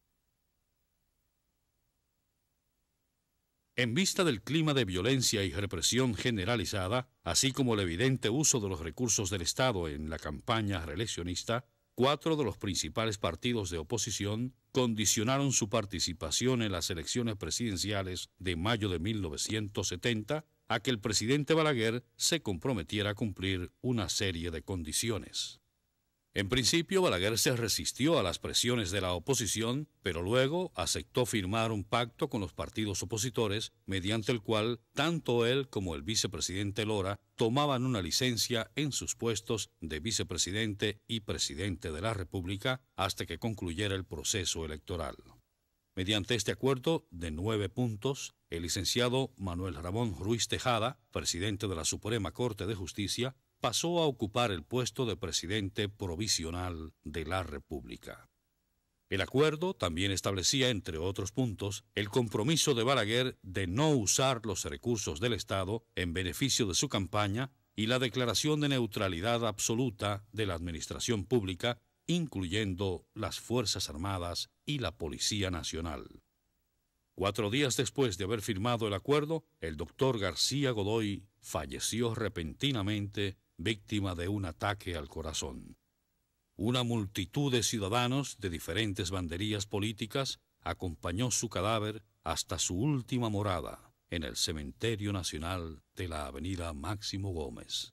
En vista del clima de violencia y represión generalizada, así como el evidente uso de los recursos del Estado en la campaña reeleccionista, cuatro de los principales partidos de oposición condicionaron su participación en las elecciones presidenciales de mayo de mil novecientos setenta a que el presidente Balaguer se comprometiera a cumplir una serie de condiciones. En principio, Balaguer se resistió a las presiones de la oposición, pero luego aceptó firmar un pacto con los partidos opositores, mediante el cual tanto él como el vicepresidente Lora tomaban una licencia en sus puestos de vicepresidente y presidente de la República hasta que concluyera el proceso electoral. Mediante este acuerdo de nueve puntos, el licenciado Manuel Ramón Ruiz Tejada, presidente de la Suprema Corte de Justicia, pasó a ocupar el puesto de presidente provisional de la República. El acuerdo también establecía, entre otros puntos, el compromiso de Balaguer de no usar los recursos del Estado en beneficio de su campaña y la declaración de neutralidad absoluta de la administración pública, incluyendo las Fuerzas Armadas y la Policía Nacional. Cuatro días después de haber firmado el acuerdo, el doctor García Godoy falleció repentinamente, víctima de un ataque al corazón. Una multitud de ciudadanos de diferentes banderías políticas acompañó su cadáver hasta su última morada en el Cementerio Nacional de la Avenida Máximo Gómez.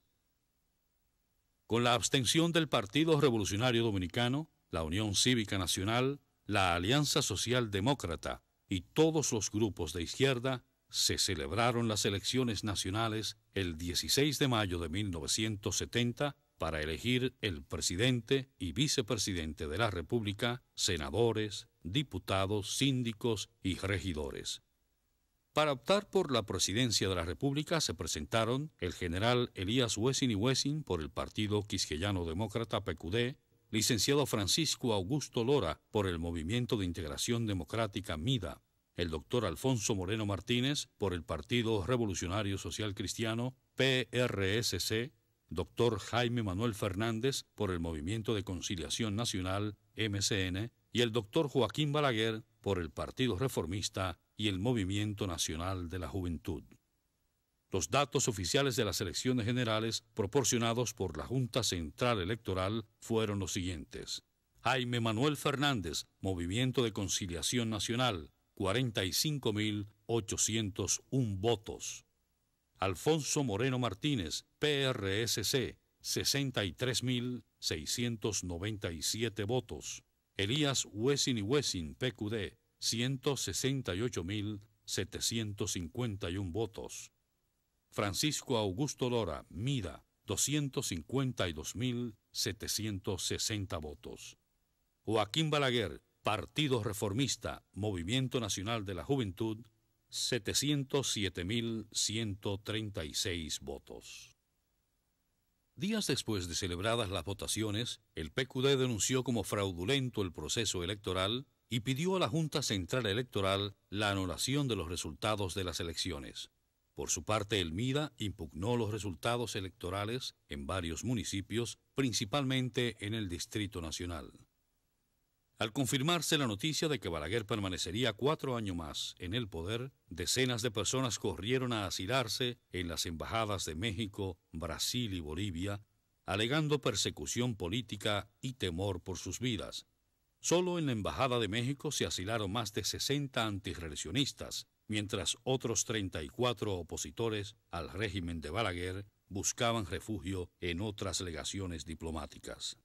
Con la abstención del Partido Revolucionario Dominicano, la Unión Cívica Nacional, la Alianza Social Demócrata y todos los grupos de izquierda, se celebraron las elecciones nacionales el dieciséis de mayo de mil novecientos setenta para elegir el presidente y vicepresidente de la República, senadores, diputados, síndicos y regidores. Para optar por la presidencia de la República se presentaron el general Elías Wessing y Wessing por el Partido Quisqueyano Demócrata P Q D, licenciado Francisco Augusto Lora por el Movimiento de Integración Democrática MIDA, el doctor Alfonso Moreno Martínez por el Partido Revolucionario Social Cristiano P R S C, doctor Jaime Manuel Fernández por el Movimiento de Conciliación Nacional M C N y el doctor Joaquín Balaguer por el Partido Reformista y el Movimiento Nacional de la Juventud. Los datos oficiales de las elecciones generales proporcionados por la Junta Central Electoral fueron los siguientes. Jaime Manuel Fernández, Movimiento de Conciliación Nacional, cuarenta y cinco mil ochocientos uno votos. Alfonso Moreno Martínez, P R S C, sesenta y tres mil seiscientos noventa y siete votos. Elías Wessing y Wessing, P Q D, ciento sesenta y ocho mil setecientos cincuenta y uno votos. Francisco Augusto Lora, MIDA, doscientos cincuenta y dos mil setecientos sesenta votos. Joaquín Balaguer, Partido Reformista, Movimiento Nacional de la Juventud, setecientos siete mil ciento treinta y seis votos. Días después de celebradas las votaciones, el P Q D denunció como fraudulento el proceso electoral y pidió a la Junta Central Electoral la anulación de los resultados de las elecciones. Por su parte, el MIDA impugnó los resultados electorales en varios municipios, principalmente en el Distrito Nacional. Al confirmarse la noticia de que Balaguer permanecería cuatro años más en el poder, decenas de personas corrieron a asilarse en las embajadas de México, Brasil y Bolivia, alegando persecución política y temor por sus vidas. Solo en la Embajada de México se asilaron más de sesenta antirreeleccionistas, mientras otros treinta y cuatro opositores al régimen de Balaguer buscaban refugio en otras legaciones diplomáticas.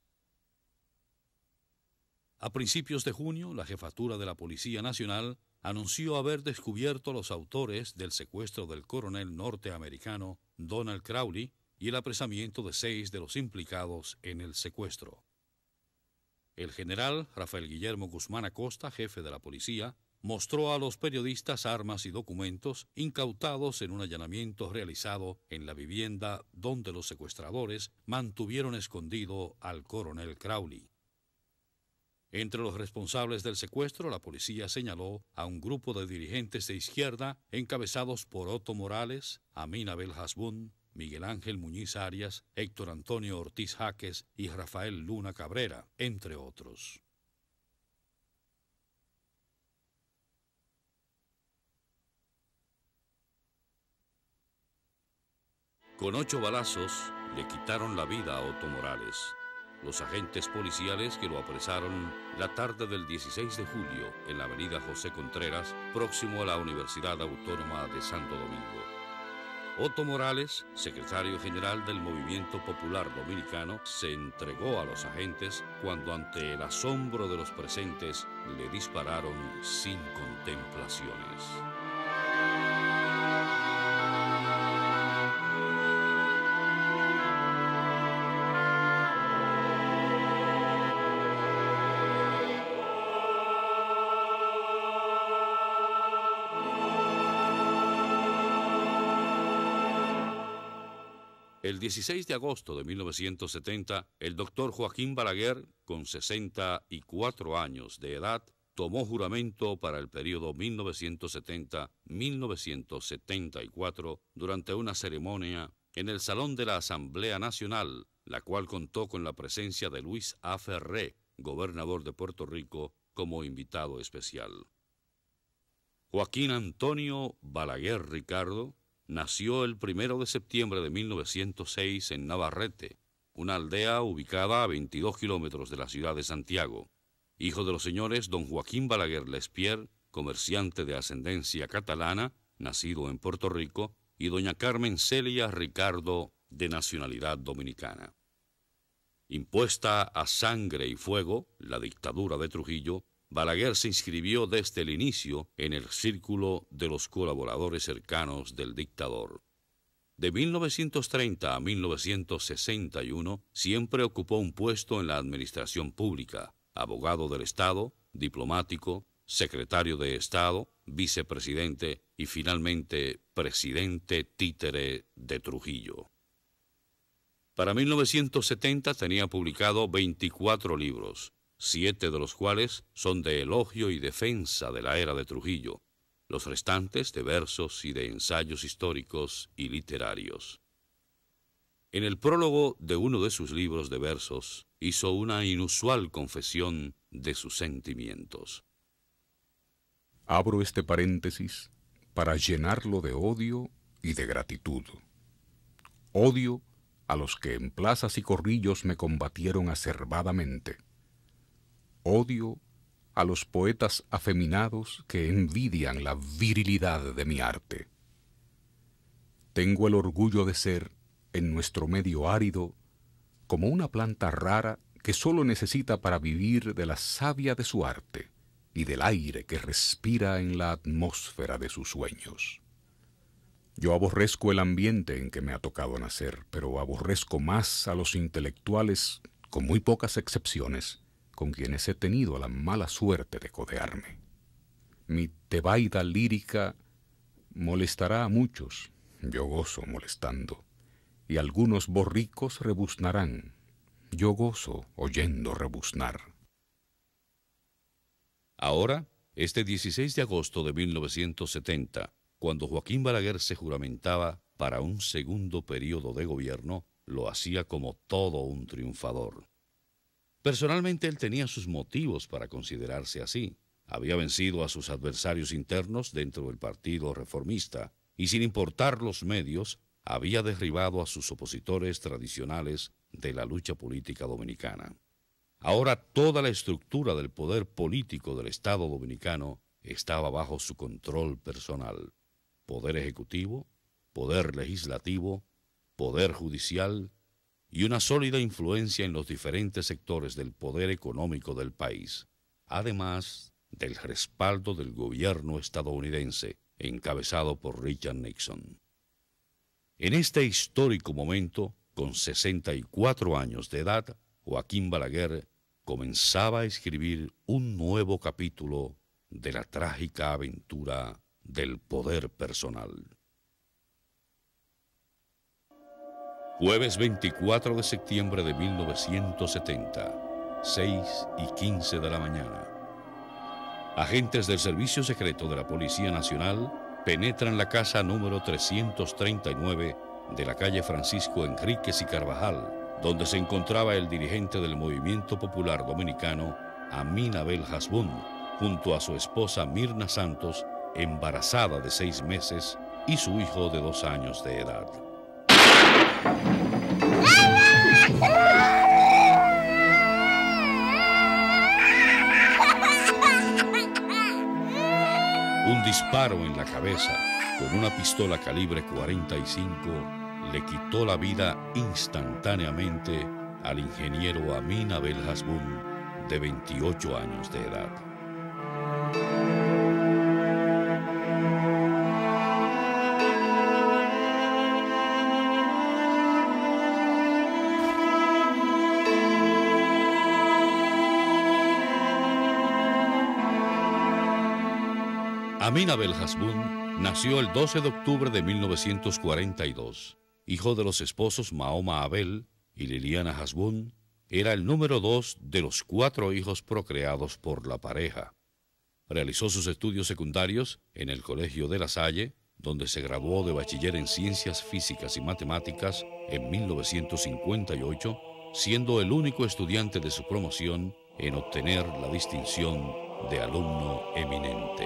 A principios de junio, la jefatura de la Policía Nacional anunció haber descubierto a los autores del secuestro del coronel norteamericano Donald Crowley y el apresamiento de seis de los implicados en el secuestro. El general Rafael Guillermo Guzmán Acosta, jefe de la policía, mostró a los periodistas armas y documentos incautados en un allanamiento realizado en la vivienda donde los secuestradores mantuvieron escondido al coronel Crowley. Entre los responsables del secuestro, la policía señaló a un grupo de dirigentes de izquierda encabezados por Otto Morales, Amin Abel Hasbún, Miguel Ángel Muñiz Arias, Héctor Antonio Ortiz Jaques y Rafael Luna Cabrera, entre otros. Con ocho balazos le quitaron la vida a Otto Morales. Los agentes policiales que lo apresaron la tarde del dieciséis de julio en la avenida José Contreras, próximo a la Universidad Autónoma de Santo Domingo. Otto Morales, secretario general del Movimiento Popular Dominicano, se entregó a los agentes cuando, ante el asombro de los presentes, le dispararon sin contemplaciones. El dieciséis de agosto de mil novecientos setenta, el doctor Joaquín Balaguer, con sesenta y cuatro años de edad, tomó juramento para el periodo mil novecientos setenta a mil novecientos setenta y cuatro durante una ceremonia en el Salón de la Asamblea Nacional, la cual contó con la presencia de Luis A. Ferré, gobernador de Puerto Rico, como invitado especial. Joaquín Antonio Balaguer Ricardo nació el primero de septiembre de mil novecientos seis en Navarrete, una aldea ubicada a veintidós kilómetros de la ciudad de Santiago. Hijo de los señores don Joaquín Balaguer Lespier, comerciante de ascendencia catalana, nacido en Puerto Rico, y doña Carmen Celia Ricardo, de nacionalidad dominicana. Impuesta a sangre y fuego la dictadura de Trujillo, Balaguer se inscribió desde el inicio en el círculo de los colaboradores cercanos del dictador. De mil novecientos treinta a mil novecientos sesenta y uno siempre ocupó un puesto en la administración pública, abogado del Estado, diplomático, secretario de Estado, vicepresidente y finalmente presidente títere de Trujillo. Para mil novecientos setenta tenía publicado veinticuatro libros, siete de los cuales son de elogio y defensa de la era de Trujillo, los restantes de versos y de ensayos históricos y literarios. En el prólogo de uno de sus libros de versos, hizo una inusual confesión de sus sentimientos. Abro este paréntesis para llenarlo de odio y de gratitud. Odio a los que en plazas y corrillos me combatieron acervadamente. Odio a los poetas afeminados que envidian la virilidad de mi arte. Tengo el orgullo de ser, en nuestro medio árido, como una planta rara que solo necesita para vivir de la savia de su arte y del aire que respira en la atmósfera de sus sueños. Yo aborrezco el ambiente en que me ha tocado nacer, pero aborrezco más a los intelectuales, con muy pocas excepciones, con quienes he tenido la mala suerte de codearme. Mi tebaida lírica molestará a muchos, yo gozo molestando, y algunos borricos rebuznarán, yo gozo oyendo rebuznar. Ahora, este dieciséis de agosto de mil novecientos setenta, cuando Joaquín Balaguer se juramentaba para un segundo periodo de gobierno, lo hacía como todo un triunfador. Personalmente él tenía sus motivos para considerarse así. Había vencido a sus adversarios internos dentro del Partido Reformista y, sin importar los medios, había derribado a sus opositores tradicionales de la lucha política dominicana. Ahora toda la estructura del poder político del Estado dominicano estaba bajo su control personal. Poder ejecutivo, poder legislativo, poder judicial y una sólida influencia en los diferentes sectores del poder económico del país, además del respaldo del gobierno estadounidense encabezado por Richard Nixon. En este histórico momento, con sesenta y cuatro años de edad, Joaquín Balaguer comenzaba a escribir un nuevo capítulo de la trágica aventura del poder personal. Jueves veinticuatro de septiembre de mil novecientos setenta, seis y quince de la mañana. Agentes del Servicio Secreto de la Policía Nacional penetran la casa número trescientos treinta y nueve de la calle Francisco Enríquez y Carvajal, donde se encontraba el dirigente del Movimiento Popular Dominicano, Amin Abel Hasbún, junto a su esposa Mirna Santos, embarazada de seis meses, y su hijo de dos años de edad. Un disparo en la cabeza con una pistola calibre cuarenta y cinco le quitó la vida instantáneamente al ingeniero Amin Abel Hasbún, de veintiocho años de edad. Amin Abel Hasbún nació el doce de octubre de mil novecientos cuarenta y dos. Hijo de los esposos Mahoma Abel y Liliana Hasbún, era el número dos de los cuatro hijos procreados por la pareja. Realizó sus estudios secundarios en el Colegio de La Salle, donde se graduó de bachiller en Ciencias Físicas y Matemáticas en mil novecientos cincuenta y ocho, siendo el único estudiante de su promoción en obtener la distinción de alumno eminente.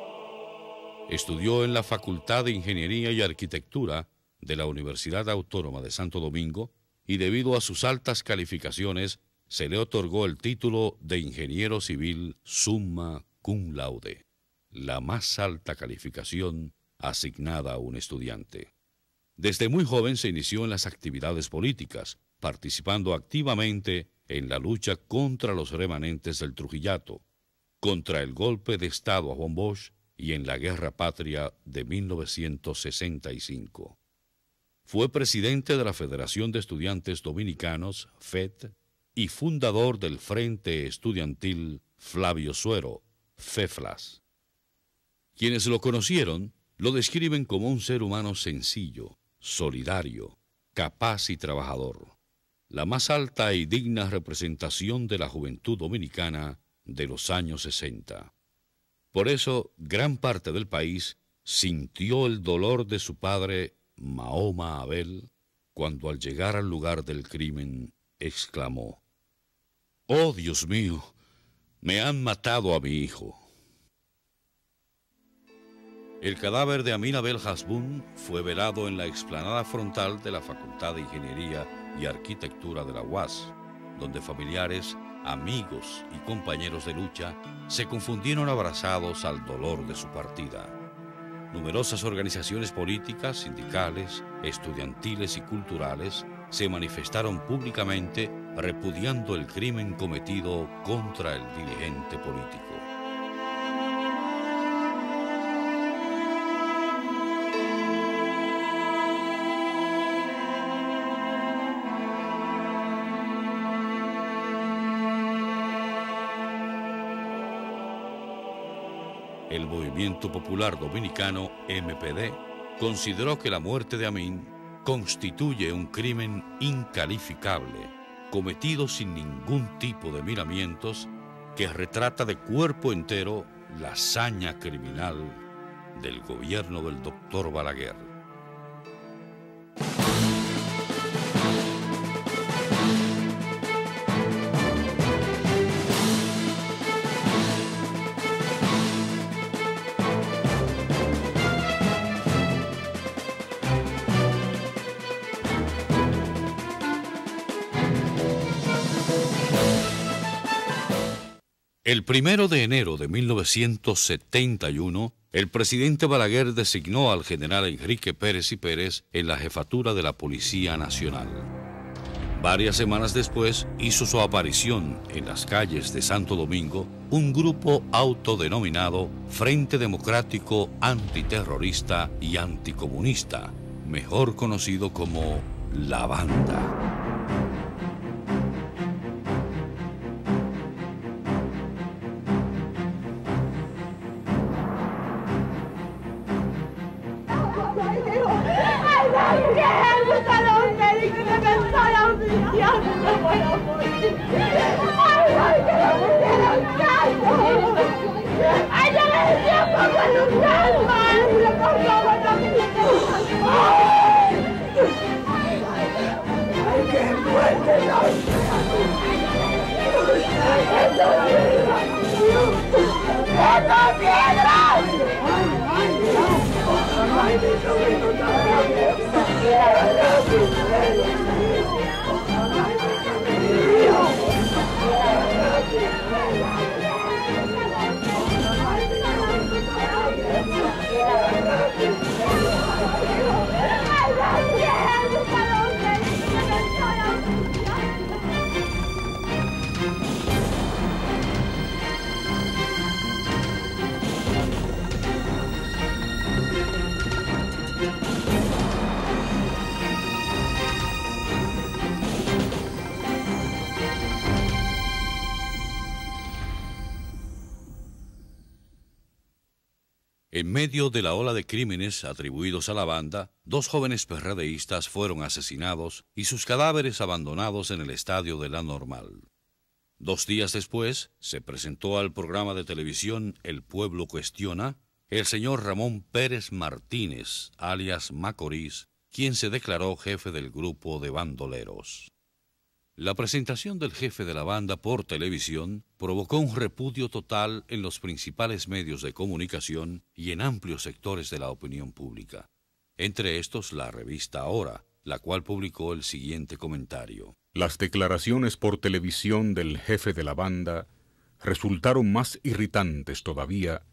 Estudió en la Facultad de Ingeniería y Arquitectura de la Universidad Autónoma de Santo Domingo y debido a sus altas calificaciones se le otorgó el título de Ingeniero Civil Summa Cum Laude, la más alta calificación asignada a un estudiante. Desde muy joven se inició en las actividades políticas, participando activamente en la lucha contra los remanentes del Trujillato, contra el golpe de Estado a Juan Bosch y en la Guerra Patria de mil novecientos sesenta y cinco. Fue presidente de la Federación de Estudiantes Dominicanos, F E D, y fundador del Frente Estudiantil Flavio Suero, FEFLAS. Quienes lo conocieron lo describen como un ser humano sencillo, solidario, capaz y trabajador, la más alta y digna representación de la juventud dominicana de los años sesenta. Por eso, gran parte del país sintió el dolor de su padre, Mahoma Abel, cuando al llegar al lugar del crimen exclamó: «¡Oh, Dios mío! ¡Me han matado a mi hijo!». El cadáver de Amin Abel Hasbún fue velado en la explanada frontal de la Facultad de Ingeniería y Arquitectura de la U A S, donde familiares, amigos y compañeros de lucha se confundieron abrazados al dolor de su partida. Numerosas organizaciones políticas, sindicales, estudiantiles y culturales se manifestaron públicamente repudiando el crimen cometido contra el dirigente político. El Movimiento Popular Dominicano, M P D, consideró que la muerte de Amin constituye un crimen incalificable, cometido sin ningún tipo de miramientos, que retrata de cuerpo entero la hazaña criminal del gobierno del doctor Balaguer. El primero de enero de mil novecientos setenta y uno, el presidente Balaguer designó al general Enrique Pérez y Pérez en la jefatura de la Policía Nacional. Varias semanas después hizo su aparición en las calles de Santo Domingo un grupo autodenominado Frente Democrático Antiterrorista y Anticomunista, mejor conocido como La Banda. En medio de la ola de crímenes atribuidos a la banda, dos jóvenes perredeístas fueron asesinados y sus cadáveres abandonados en el estadio de La Normal. Dos días después, se presentó al programa de televisión El Pueblo Cuestiona el señor Ramón Pérez Martínez, alias Macorís, quien se declaró jefe del grupo de bandoleros. La presentación del jefe de la banda por televisión provocó un repudio total en los principales medios de comunicación y en amplios sectores de la opinión pública. Entre estos, la revista Hora, la cual publicó el siguiente comentario. Las declaraciones por televisión del jefe de la banda resultaron más irritantes todavía,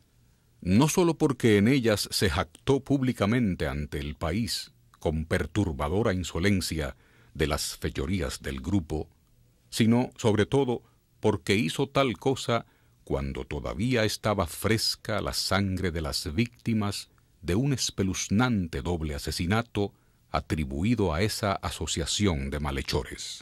no solo porque en ellas se jactó públicamente ante el país con perturbadora insolencia de las fechorías del grupo, sino sobre todo porque hizo tal cosa cuando todavía estaba fresca la sangre de las víctimas de un espeluznante doble asesinato atribuido a esa asociación de malhechores.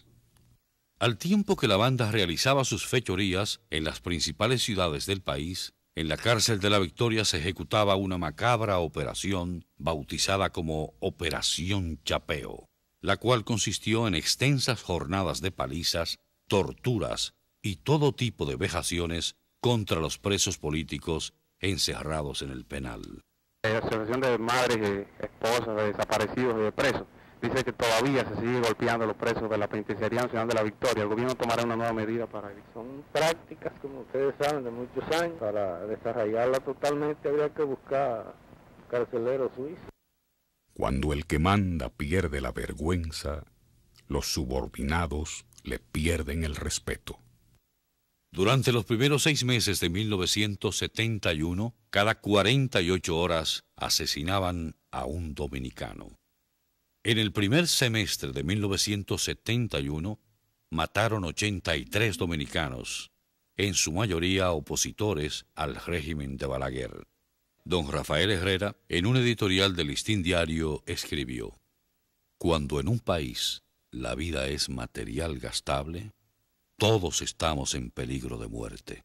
Al tiempo que la banda realizaba sus fechorías en las principales ciudades del país, en la cárcel de la Victoria se ejecutaba una macabra operación bautizada como Operación Chapeo, la cual consistió en extensas jornadas de palizas, torturas y todo tipo de vejaciones contra los presos políticos encerrados en el penal. La Asociación de Madres y Esposas de Desaparecidos y de Presos dice que todavía se sigue golpeando a los presos de la Penitenciaría Nacional de la Victoria. El gobierno tomará una nueva medida para eso. Son prácticas, como ustedes saben, de muchos años. Para desarraigarla totalmente habría que buscar carceleros suizos. Cuando el que manda pierde la vergüenza, los subordinados le pierden el respeto. Durante los primeros seis meses de mil novecientos setenta y uno, cada cuarenta y ocho horas asesinaban a un dominicano. En el primer semestre de mil novecientos setenta y uno, mataron ochenta y tres dominicanos, en su mayoría opositores al régimen de Balaguer. Don Rafael Herrera, en un editorial del Listín Diario, escribió: «Cuando en un país la vida es material gastable, todos estamos en peligro de muerte».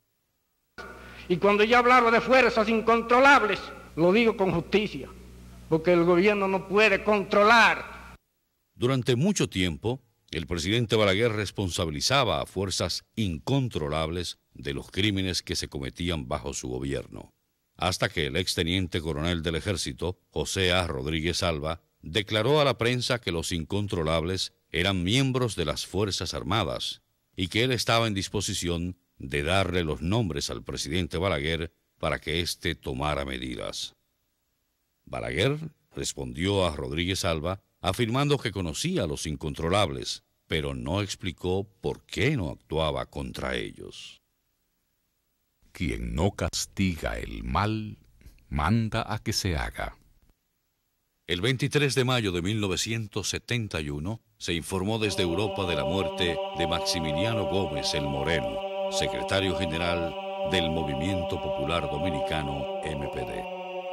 Y cuando yo hablaba de fuerzas incontrolables, lo digo con justicia, porque el gobierno no puede controlar. Durante mucho tiempo, el presidente Balaguer responsabilizaba a fuerzas incontrolables de los crímenes que se cometían bajo su gobierno, hasta que el exteniente coronel del ejército, José A. Rodríguez Alba, declaró a la prensa que los incontrolables eran miembros de las Fuerzas Armadas y que él estaba en disposición de darle los nombres al presidente Balaguer para que éste tomara medidas. Balaguer respondió a Rodríguez Alba afirmando que conocía a los incontrolables, pero no explicó por qué no actuaba contra ellos. quien no castiga el mal, manda a que se haga. El veintitrés de mayo de mil novecientos setenta y uno se informó desde Europa de la muerte de Maximiliano Gómez el Moreno, secretario general del Movimiento Popular Dominicano M P D.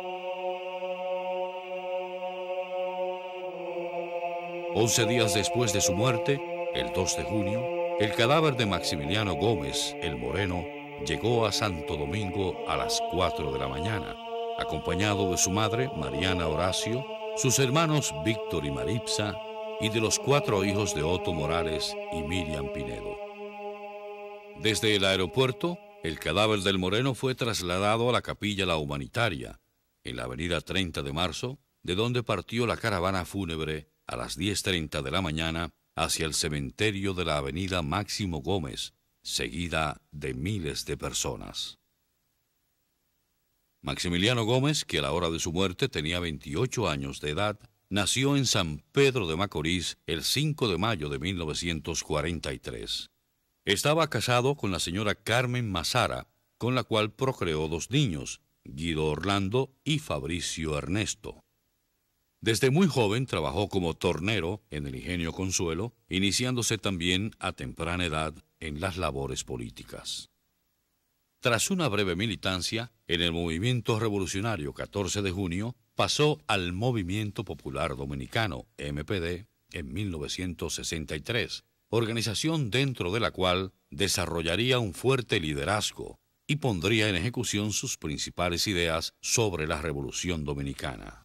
Once días después de su muerte, el dos de junio, el cadáver de Maximiliano Gómez el Moreno llegó a Santo Domingo a las cuatro de la mañana, acompañado de su madre, Mariana Horacio, sus hermanos Víctor y Maritza, y de los cuatro hijos de Otto Morales y Miriam Pinedo. Desde el aeropuerto, el cadáver del Moreno fue trasladado a la Capilla La Humanitaria, en la avenida treinta de marzo, de donde partió la caravana fúnebre a las diez treinta de la mañana hacia el cementerio de la avenida Máximo Gómez, seguida de miles de personas. Maximiliano Gómez, que a la hora de su muerte tenía veintiocho años de edad, nació en San Pedro de Macorís el cinco de mayo de mil novecientos cuarenta y tres. Estaba casado con la señora Carmen Mazara, con la cual procreó dos niños, Guido Orlando y Fabricio Ernesto. Desde muy joven trabajó como tornero en el Ingenio Consuelo, iniciándose también a temprana edad en las labores políticas. Tras una breve militancia en el Movimiento Revolucionario catorce de junio, pasó al Movimiento Popular Dominicano, M P D, en mil novecientos sesenta y tres, organización dentro de la cual desarrollaría un fuerte liderazgo y pondría en ejecución sus principales ideas sobre la Revolución Dominicana.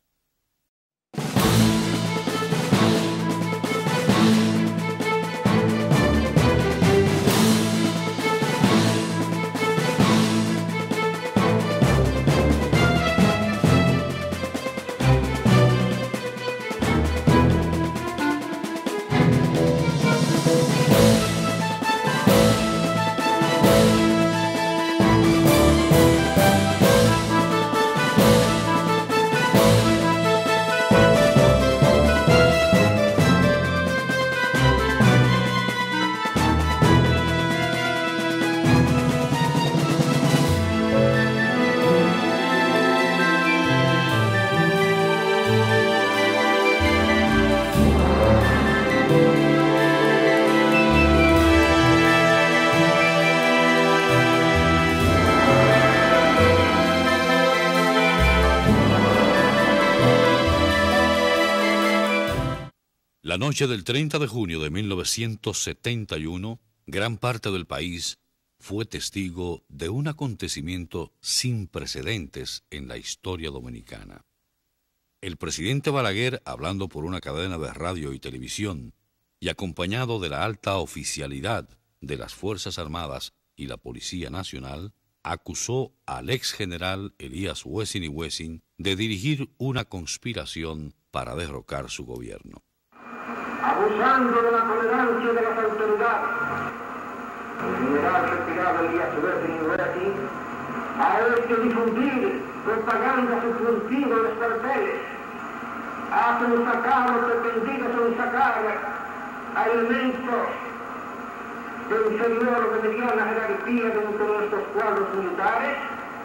La noche del treinta de junio de mil novecientos setenta y uno, gran parte del país fue testigo de un acontecimiento sin precedentes en la historia dominicana. El presidente Balaguer, hablando por una cadena de radio y televisión, y acompañado de la alta oficialidad de las Fuerzas Armadas y la Policía Nacional, acusó al ex general Elías Wessing y Wessing de dirigir una conspiración para derrocar su gobierno. Abusando de la tolerancia de las autoridades, el general retirado Elías Wessing y Wessing ha hecho difundir propaganda subversiva de los carteles, ha sacado pretendido sacar a elementos de inferior o de mediana jerarquía dentro de nuestros cuadros militares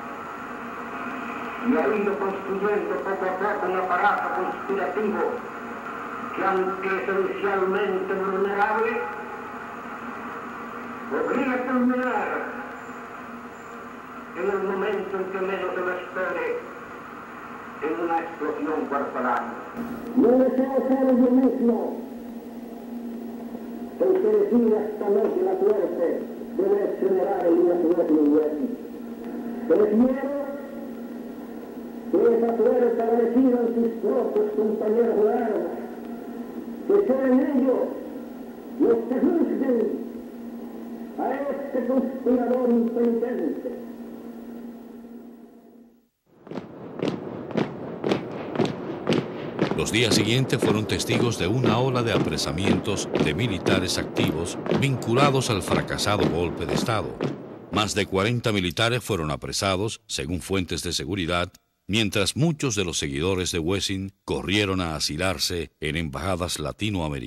y ha ido construyendo poco a poco un aparato conspirativo que, aunque esencialmente vulnerable, podría culminar en el momento en que menos se lo espere en una explosión cuartelada. No deseo ser yo mismo el que decida esta noche la suerte del ex general Elías Wessing y Wessing. Prefiero que esa suerte la decidan sus propios compañeros de armas, que sean ellos los que juzguen a este conspirador impenitente. Los días siguientes fueron testigos de una ola de apresamientos de militares activos vinculados al fracasado golpe de Estado. Más de cuarenta militares fueron apresados, según fuentes de seguridad, mientras muchos de los seguidores de Wessing corrieron a asilarse en embajadas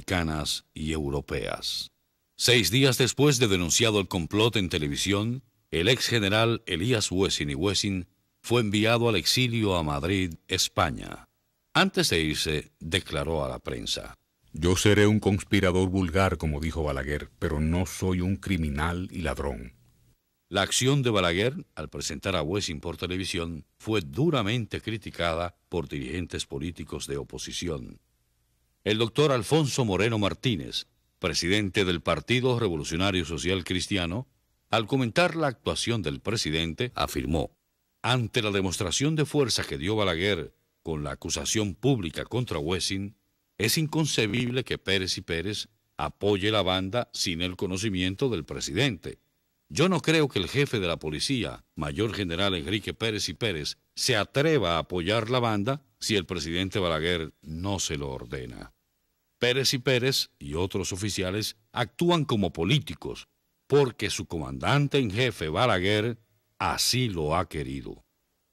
latinoamericanas y europeas. Seis días después de denunciado el complot en televisión, el ex general Elías Wessing y Wessing fue enviado al exilio a Madrid, España. Antes de irse, declaró a la prensa: Yo seré un conspirador vulgar, como dijo Balaguer, pero no soy un criminal y ladrón. La acción de Balaguer, al presentar a Wessing por televisión, fue duramente criticada por dirigentes políticos de oposición. El doctor Alfonso Moreno Martínez, presidente del Partido Revolucionario Social Cristiano, al comentar la actuación del presidente, afirmó: ante la demostración de fuerza que dio Balaguer con la acusación pública contra Wessing, es inconcebible que Pérez y Pérez apoye la banda sin el conocimiento del presidente. Yo no creo que el jefe de la policía, mayor general Enrique Pérez y Pérez, se atreva a apoyar la banda si el presidente Balaguer no se lo ordena. Pérez y Pérez y otros oficiales actúan como políticos porque su comandante en jefe Balaguer así lo ha querido.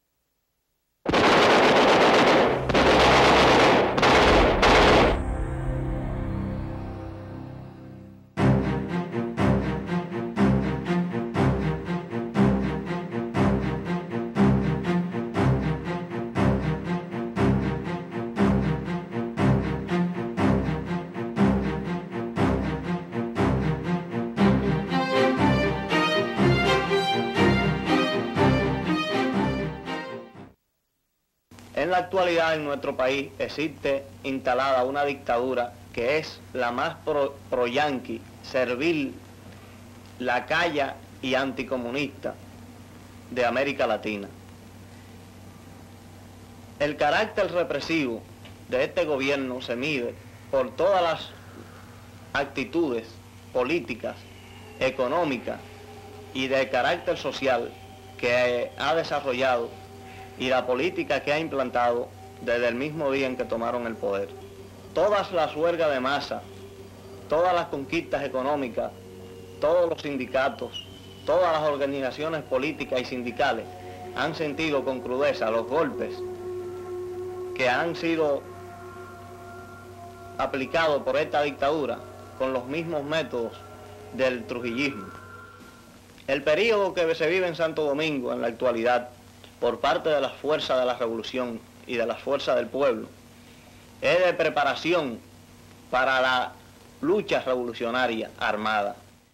En la actualidad en nuestro país existe instalada una dictadura que es la más pro, pro yanqui, servil, lacaya y anticomunista de América Latina. El carácter represivo de este gobierno se mide por todas las actitudes políticas, económicas y de carácter social que ha desarrollado y la política que ha implantado desde el mismo día en que tomaron el poder. Todas las huelgas de masa, todas las conquistas económicas, todos los sindicatos, todas las organizaciones políticas y sindicales han sentido con crudeza los golpes que han sido aplicados por esta dictadura con los mismos métodos del trujillismo. El periodo que se vive en Santo Domingo en la actualidad por parte de las fuerzas de la revolución y de las fuerzas del pueblo es de preparación para la lucha revolucionaria armada.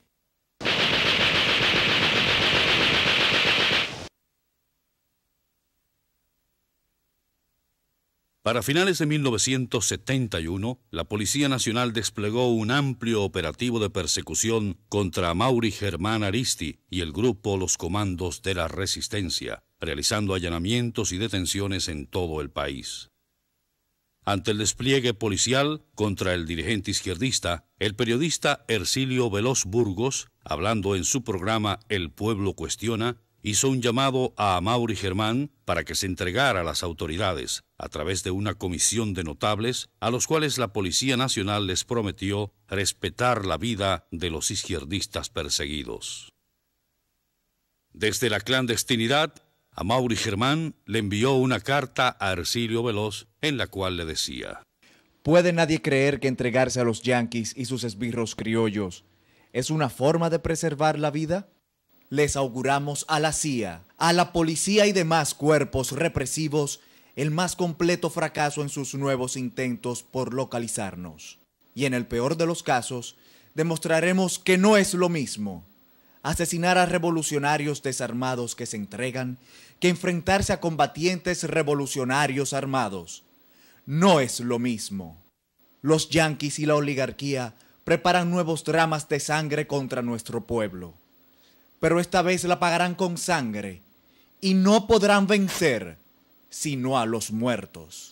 Para finales de mil novecientos setenta y uno, la Policía Nacional desplegó un amplio operativo de persecución contra Amaury Germán Aristi y el grupo Los Comandos de la Resistencia, realizando allanamientos y detenciones en todo el país. Ante el despliegue policial contra el dirigente izquierdista, el periodista Hercilio Veloz Burgos, hablando en su programa El Pueblo Cuestiona, hizo un llamado a Amaury Germán para que se entregara a las autoridades a través de una comisión de notables a los cuales la Policía Nacional les prometió respetar la vida de los izquierdistas perseguidos. Desde la clandestinidad, Amaury Germán le envió una carta a Hercilio Veloz en la cual le decía: ¿Puede nadie creer que entregarse a los yanquis y sus esbirros criollos es una forma de preservar la vida? Les auguramos a la C I A, a la policía y demás cuerpos represivos el más completo fracaso en sus nuevos intentos por localizarnos. Y en el peor de los casos, demostraremos que no es lo mismo asesinar a revolucionarios desarmados que se entregan que enfrentarse a combatientes revolucionarios armados. No es lo mismo. Los yanquis y la oligarquía preparan nuevos dramas de sangre contra nuestro pueblo. Pero esta vez la pagarán con sangre y no podrán vencer sino a los muertos.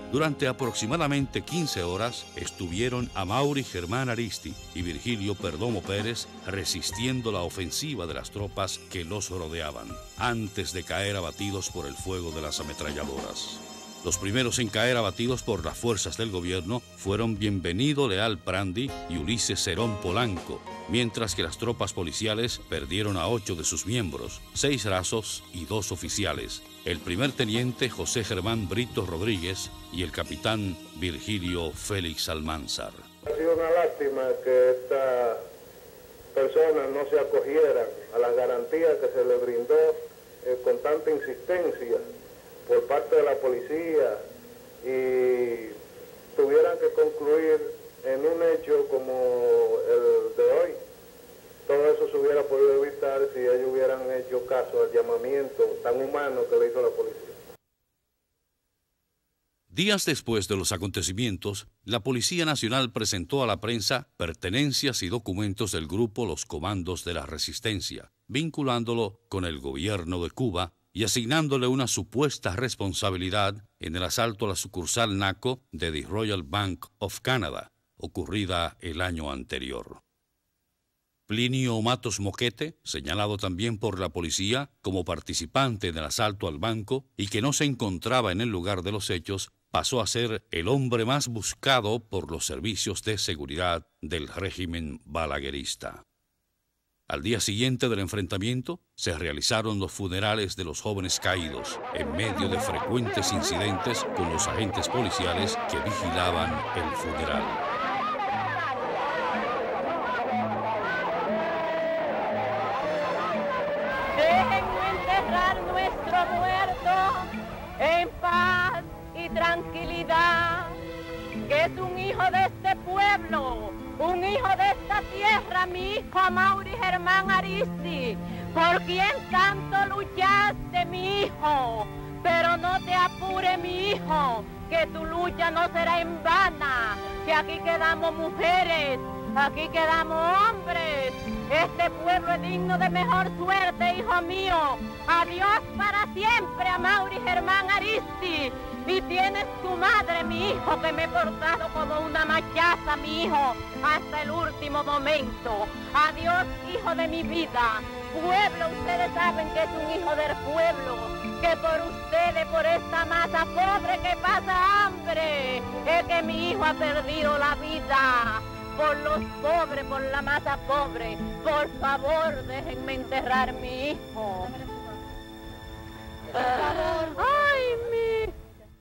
Durante aproximadamente quince horas estuvieron Amaury Germán Aristi y Virgilio Perdomo Pérez resistiendo la ofensiva de las tropas que los rodeaban, antes de caer abatidos por el fuego de las ametralladoras. Los primeros en caer abatidos por las fuerzas del gobierno fueron Bienvenido Leal Prandi y Ulises Cerón Polanco, mientras que las tropas policiales perdieron a ocho de sus miembros, seis rasos y dos oficiales, el primer teniente José Germán Brito Rodríguez y el capitán Virgilio Félix Almanzar. Ha sido una lástima que estas personas no se acogieran a las garantías que se les brindó eh, con tanta insistencia por parte de la policía y tuvieran que concluir en un hecho como el de hoy. Todo eso se hubiera podido evitar si ellos hubieran hecho caso al llamamiento tan humano que le hizo la policía. Días después de los acontecimientos, la Policía Nacional presentó a la prensa pertenencias y documentos del grupo Los Comandos de la Resistencia, vinculándolo con el gobierno de Cuba y asignándole una supuesta responsabilidad en el asalto a la sucursal NACO de The Royal Bank of Canada, ocurrida el año anterior. Plinio Matos Moquete, señalado también por la policía como participante en el asalto al banco y que no se encontraba en el lugar de los hechos, pasó a ser el hombre más buscado por los servicios de seguridad del régimen balaguerista. Al día siguiente del enfrentamiento, se realizaron los funerales de los jóvenes caídos, en medio de frecuentes incidentes con los agentes policiales que vigilaban el funeral. Déjenme enterrar nuestro muerto en paz y tranquilidad, que es un hijo de este pueblo, un hijo de esta tierra, mi hijo Amaury Germán Aristi, por quien tanto luchaste, mi hijo. Pero no te apure, mi hijo, que tu lucha no será en vana, que aquí quedamos mujeres, aquí quedamos hombres. Este pueblo es digno de mejor suerte, hijo mío. Adiós para siempre, Amaury Germán Aristi. Y tienes tu madre, mi hijo, que me he portado como una machaza, mi hijo, hasta el último momento. Adiós, hijo de mi vida. Pueblo, ustedes saben que es un hijo del pueblo, que por ustedes, por esta masa pobre que pasa hambre, es que mi hijo ha perdido la vida. Por los pobres, por la masa pobre, por favor, déjenme enterrar mi hijo. Ay, mi...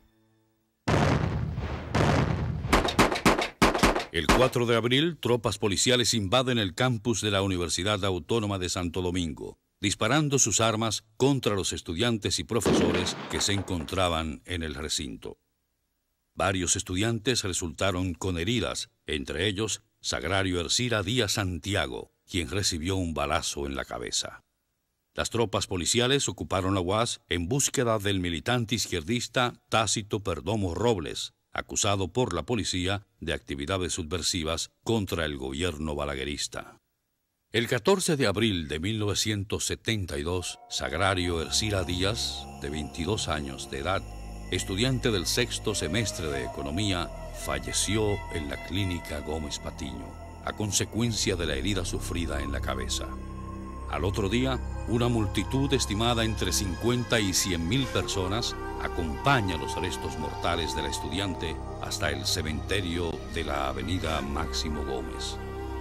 El cuatro de abril, tropas policiales invaden el campus de la Universidad Autónoma de Santo Domingo, disparando sus armas contra los estudiantes y profesores que se encontraban en el recinto. Varios estudiantes resultaron con heridas, entre ellos Sagrario Ercira Díaz Santiago, quien recibió un balazo en la cabeza. Las tropas policiales ocuparon la U A S en búsqueda del militante izquierdista Tácito Perdomo Robles, acusado por la policía de actividades subversivas contra el gobierno balaguerista. El catorce de abril de mil novecientos setenta y dos, Sagrario Ercira Díaz, de veintidós años de edad, estudiante del sexto semestre de Economía, falleció en la clínica Gómez Patiño, a consecuencia de la herida sufrida en la cabeza. Al otro día, una multitud estimada entre cincuenta y cien mil personas acompaña los restos mortales de la estudiante hasta el cementerio de la avenida Máximo Gómez.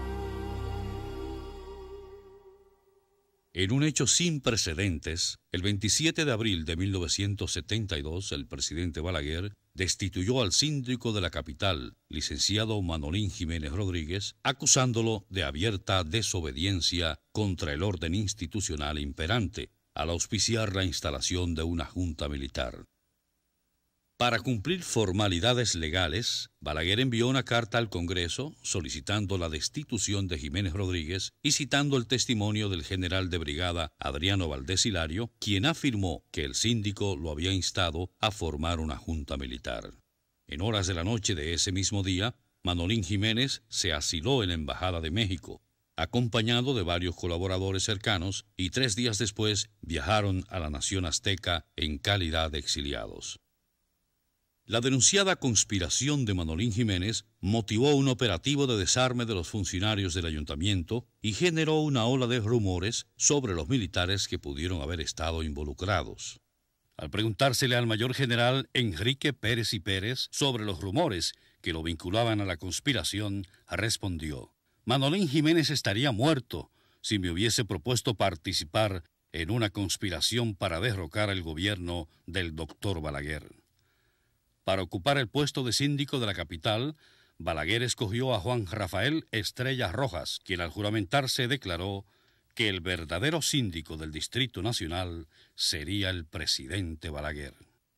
En un hecho sin precedentes, el veintisiete de abril de mil novecientos setenta y dos, el presidente Balaguer destituyó al síndico de la capital, licenciado Manolín Jiménez Rodríguez, acusándolo de abierta desobediencia contra el orden institucional imperante, al auspiciar la instalación de una junta militar. Para cumplir formalidades legales, Balaguer envió una carta al Congreso solicitando la destitución de Jiménez Rodríguez y citando el testimonio del general de brigada Adriano Valdés Hilario, quien afirmó que el síndico lo había instado a formar una junta militar. En horas de la noche de ese mismo día, Manolín Jiménez se asiló en la Embajada de México, acompañado de varios colaboradores cercanos, y tres días después viajaron a la nación azteca en calidad de exiliados. La denunciada conspiración de Manolín Jiménez motivó un operativo de desarme de los funcionarios del ayuntamiento y generó una ola de rumores sobre los militares que pudieron haber estado involucrados. Al preguntársele al mayor general Enrique Pérez y Pérez sobre los rumores que lo vinculaban a la conspiración, respondió: Manolín Jiménez estaría muerto si me hubiese propuesto participar en una conspiración para derrocar el gobierno del doctor Balaguer. Para ocupar el puesto de síndico de la capital, Balaguer escogió a Juan Rafael Estrella Rojas, quien al juramentarse declaró que el verdadero síndico del Distrito Nacional sería el presidente Balaguer.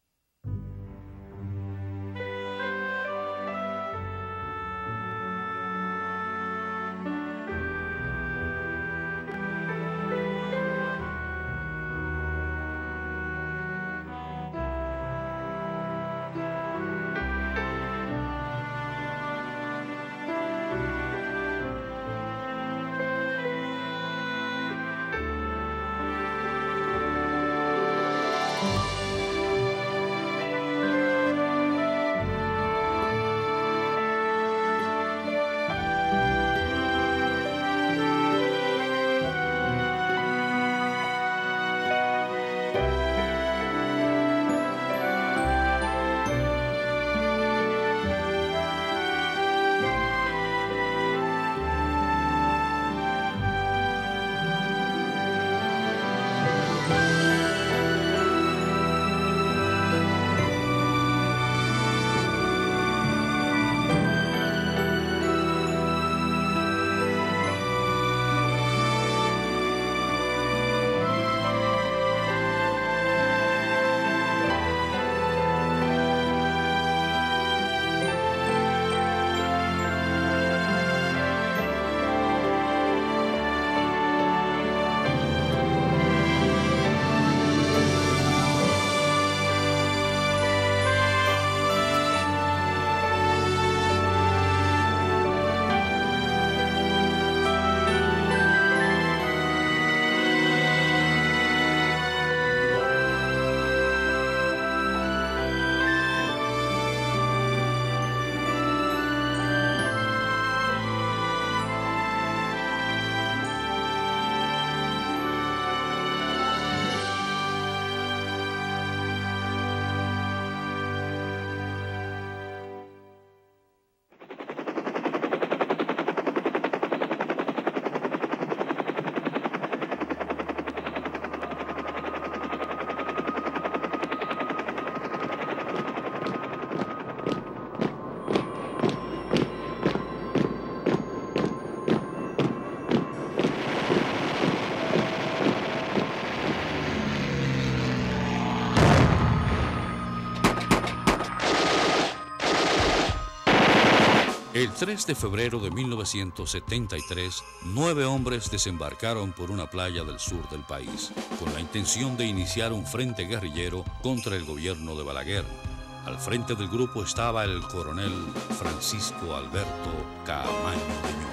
El tres de febrero de mil novecientos setenta y tres, nueve hombres desembarcaron por una playa del sur del país, con la intención de iniciar un frente guerrillero contra el gobierno de Balaguer. Al frente del grupo estaba el coronel Francisco Alberto Caamaño de Ñu.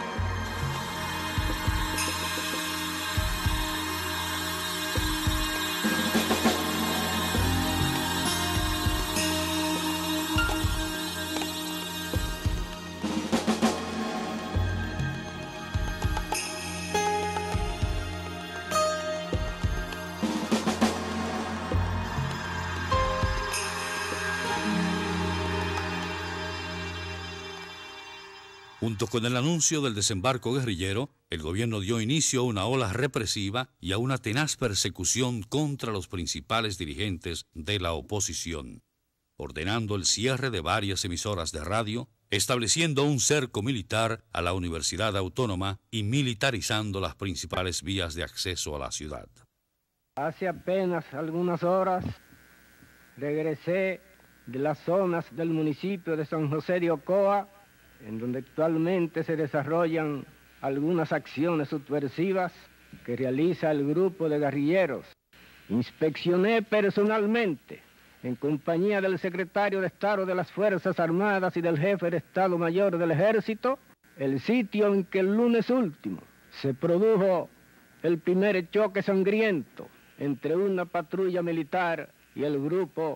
Junto con el anuncio del desembarco guerrillero, el gobierno dio inicio a una ola represiva y a una tenaz persecución contra los principales dirigentes de la oposición, ordenando el cierre de varias emisoras de radio, estableciendo un cerco militar a la Universidad Autónoma y militarizando las principales vías de acceso a la ciudad. Hace apenas algunas horas regresé de las zonas del municipio de San José de Ocoa, en donde actualmente se desarrollan algunas acciones subversivas que realiza el grupo de guerrilleros. Inspeccioné personalmente, en compañía del secretario de Estado de las Fuerzas Armadas y del jefe de Estado Mayor del Ejército, el sitio en que el lunes último se produjo el primer choque sangriento entre una patrulla militar y el grupo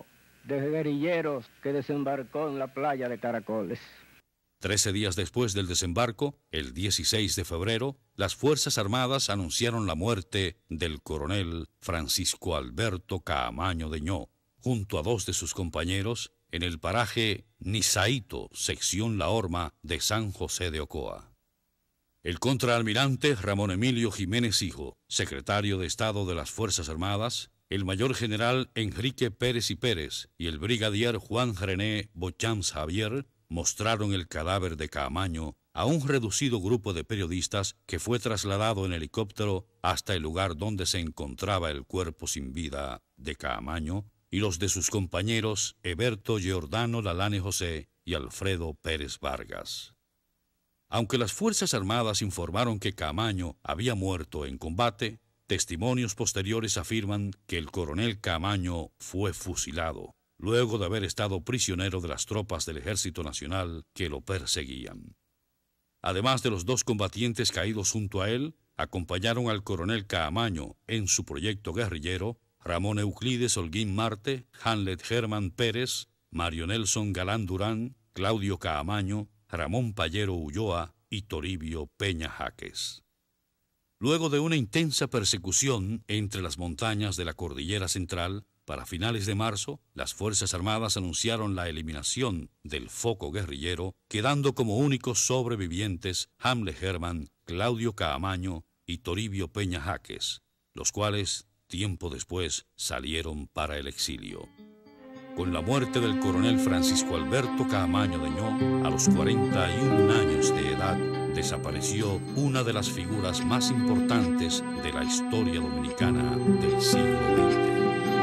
de guerrilleros que desembarcó en la playa de Caracoles. Trece días después del desembarco, el dieciséis de febrero, las Fuerzas Armadas anunciaron la muerte del coronel Francisco Alberto Caamaño de Ño, junto a dos de sus compañeros, en el paraje Nizaito, sección La Horma de San José de Ocoa. El contraalmirante Ramón Emilio Jiménez Hijo, secretario de Estado de las Fuerzas Armadas, el mayor general Enrique Pérez y Pérez y el brigadier Juan René Bochams Javier mostraron el cadáver de Caamaño a un reducido grupo de periodistas que fue trasladado en helicóptero hasta el lugar donde se encontraba el cuerpo sin vida de Caamaño y los de sus compañeros Eberto Giordano Lalane José y Alfredo Pérez Vargas. Aunque las Fuerzas Armadas informaron que Caamaño había muerto en combate, testimonios posteriores afirman que el coronel Caamaño fue fusilado, luego de haber estado prisionero de las tropas del Ejército Nacional que lo perseguían. Además de los dos combatientes caídos junto a él, acompañaron al coronel Caamaño en su proyecto guerrillero Ramón Euclides Holguín Marte, Hanlet Germán Pérez, Mario Nelson Galán Durán, Claudio Caamaño, Ramón Payero Ulloa y Toribio Peña Jaques. Luego de una intensa persecución entre las montañas de la Cordillera Central, para finales de marzo, las Fuerzas Armadas anunciaron la eliminación del foco guerrillero, quedando como únicos sobrevivientes Hamlet Germán, Claudio Caamaño y Toribio Peña Jaques, los cuales, tiempo después, salieron para el exilio. Con la muerte del coronel Francisco Alberto Caamaño de Ño, a los cuarenta y un años de edad, desapareció una de las figuras más importantes de la historia dominicana del siglo veinte.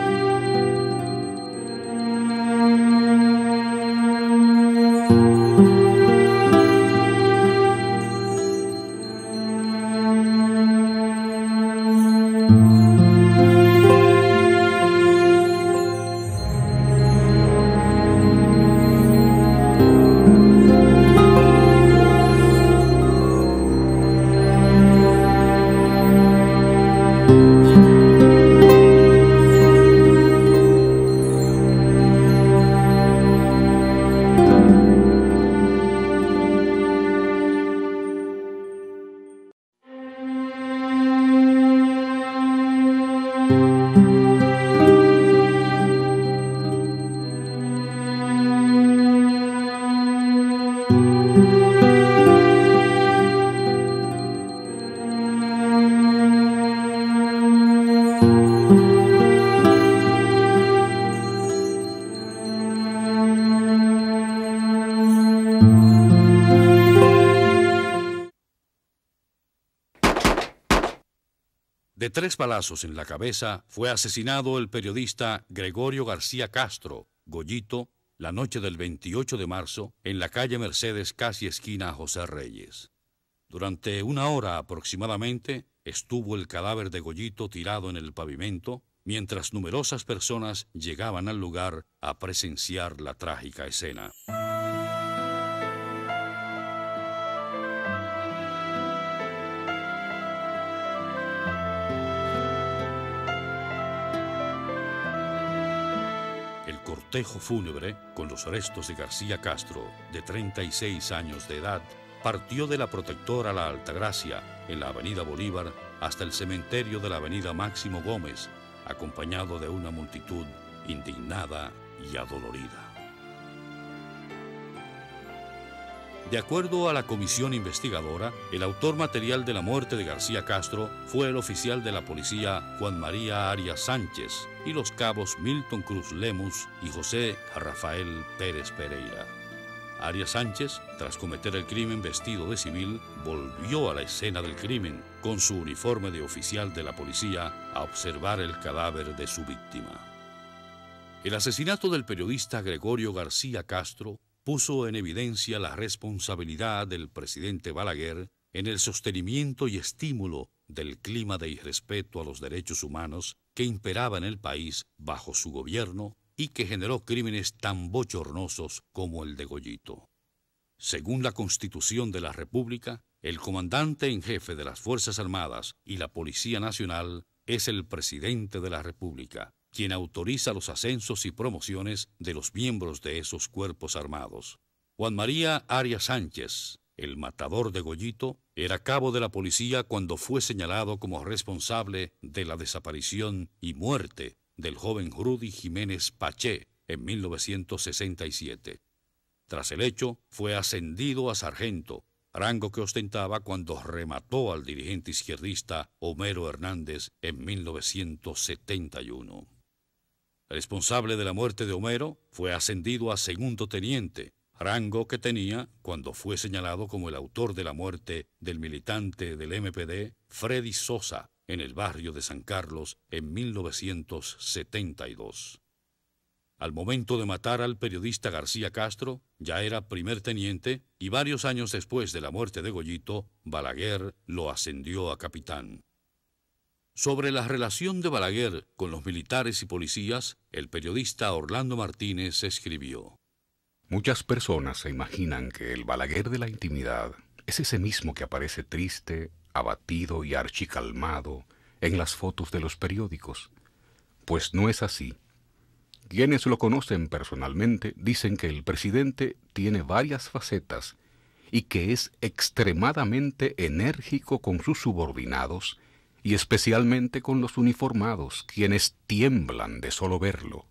De tres balazos en la cabeza fue asesinado el periodista Gregorio García Castro, Goyito, la noche del veintiocho de marzo en la calle Mercedes, casi esquina José Reyes. Durante una hora aproximadamente estuvo el cadáver de Goyito tirado en el pavimento, mientras numerosas personas llegaban al lugar a presenciar la trágica escena. El cortejo fúnebre, con los restos de García Castro, de treinta y seis años de edad, partió de la Protectora La Altagracia, en la avenida Bolívar, hasta el cementerio de la avenida Máximo Gómez, acompañado de una multitud indignada y adolorida. De acuerdo a la comisión investigadora, el autor material de la muerte de García Castro fue el oficial de la policía Juan María Arias Sánchez y los cabos Milton Cruz Lemus y José Rafael Pérez Pereira. Arias Sánchez, tras cometer el crimen vestido de civil, volvió a la escena del crimen con su uniforme de oficial de la policía a observar el cadáver de su víctima. El asesinato del periodista Gregorio García Castro puso en evidencia la responsabilidad del presidente Balaguer en el sostenimiento y estímulo del clima de irrespeto a los derechos humanos que imperaba en el país bajo su gobierno y que generó crímenes tan bochornosos como el de Goyito. Según la Constitución de la República, el comandante en jefe de las Fuerzas Armadas y la Policía Nacional es el presidente de la República, quien autoriza los ascensos y promociones de los miembros de esos cuerpos armados. Juan María Arias Sánchez, el matador de Goyito, era cabo de la policía cuando fue señalado como responsable de la desaparición y muerte del joven Rudy Jiménez Paché en mil novecientos sesenta y siete. Tras el hecho, fue ascendido a sargento, rango que ostentaba cuando remató al dirigente izquierdista Homero Hernández en mil novecientos setenta y uno. Responsable de la muerte de Homero, fue ascendido a segundo teniente, rango que tenía cuando fue señalado como el autor de la muerte del militante del M P D, Freddy Sosa, en el barrio de San Carlos en mil novecientos setenta y dos. Al momento de matar al periodista García Castro, ya era primer teniente y varios años después de la muerte de Goyito, Balaguer lo ascendió a capitán. Sobre la relación de Balaguer con los militares y policías, el periodista Orlando Martínez escribió: Muchas personas se imaginan que el Balaguer de la intimidad es ese mismo que aparece triste, abatido y archicalmado en las fotos de los periódicos. Pues no es así. Quienes lo conocen personalmente dicen que el presidente tiene varias facetas y que es extremadamente enérgico con sus subordinados y especialmente con los uniformados, quienes tiemblan de solo verlo.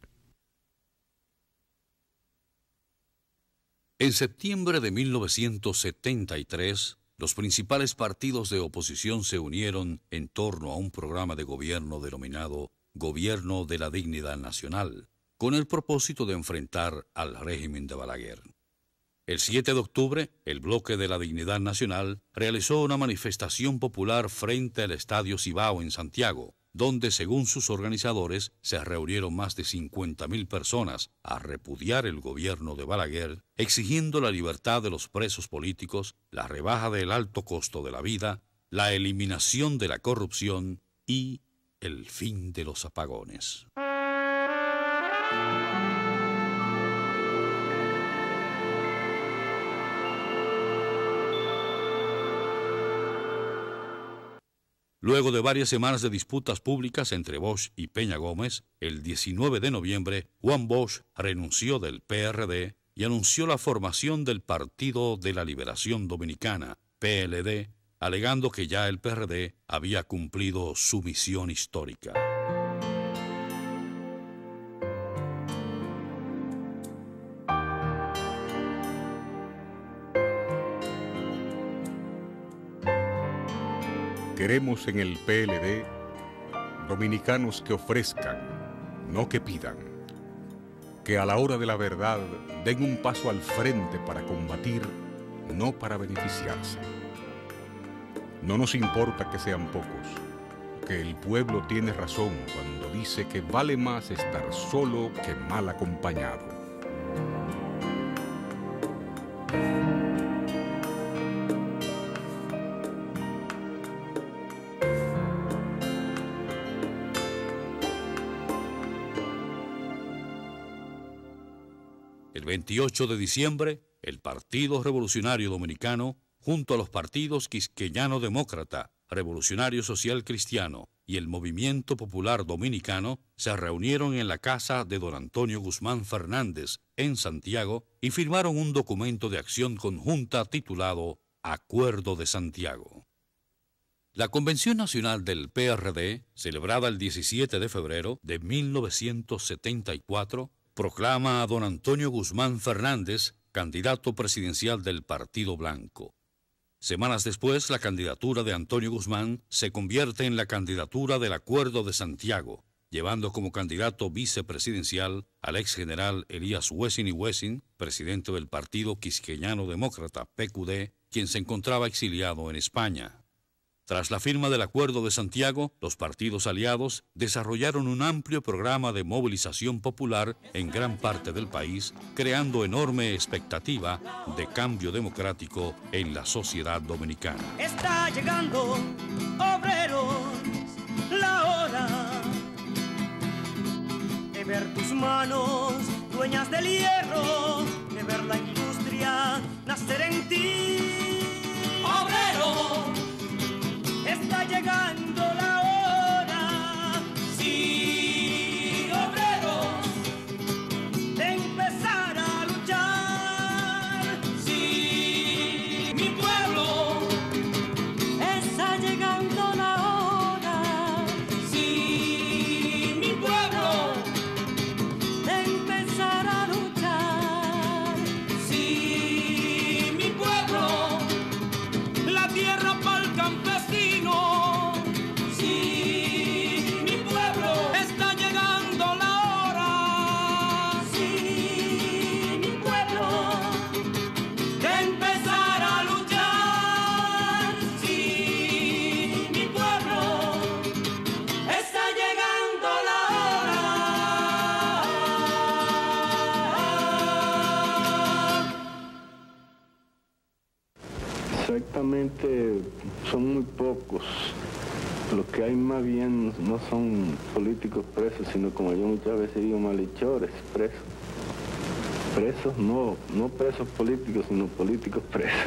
En septiembre de mil novecientos setenta y tres, los principales partidos de oposición se unieron en torno a un programa de gobierno denominado Gobierno de la Dignidad Nacional, con el propósito de enfrentar al régimen de Balaguer. El siete de octubre, el Bloque de la Dignidad Nacional realizó una manifestación popular frente al Estadio Cibao en Santiago, donde, según sus organizadores, se reunieron más de cincuenta mil personas a repudiar el gobierno de Balaguer, exigiendo la libertad de los presos políticos, la rebaja del alto costo de la vida, la eliminación de la corrupción y el fin de los apagones. Luego de varias semanas de disputas públicas entre Bosch y Peña Gómez, el diecinueve de noviembre, Juan Bosch renunció del P R D y anunció la formación del Partido de la Liberación Dominicana, P L D, alegando que ya el P R D había cumplido su misión histórica. Queremos en el P L D dominicanos que ofrezcan, no que pidan, que a la hora de la verdad den un paso al frente para combatir, no para beneficiarse. No nos importa que sean pocos, que el pueblo tiene razón cuando dice que vale más estar solo que mal acompañado. El veintiocho de diciembre, el Partido Revolucionario Dominicano, junto a los partidos Quisqueyano Demócrata, Revolucionario Social Cristiano y el Movimiento Popular Dominicano, se reunieron en la casa de don Antonio Guzmán Fernández, en Santiago, y firmaron un documento de acción conjunta titulado Acuerdo de Santiago. La Convención Nacional del P R D, celebrada el diecisiete de febrero de mil novecientos setenta y cuatro, proclama a don Antonio Guzmán Fernández candidato presidencial del Partido Blanco. Semanas después, la candidatura de Antonio Guzmán se convierte en la candidatura del Acuerdo de Santiago, llevando como candidato vicepresidencial al ex general Elías Wessing y Wessing, presidente del Partido Quisqueyano Demócrata, P Q D, quien se encontraba exiliado en España. Tras la firma del Acuerdo de Santiago, los partidos aliados desarrollaron un amplio programa de movilización popular en gran parte del país, creando enorme expectativa de cambio democrático en la sociedad dominicana. Está llegando, obreros, la hora de ver tus manos, dueñas del hierro, de ver la industria nacer en ti. Obrero, está llegando la hora. Sigo Desgraciadamente son muy pocos. Lo que hay más bien no son políticos presos, sino, como yo muchas veces digo, malhechores presos. Presos, no, no presos políticos, sino políticos presos.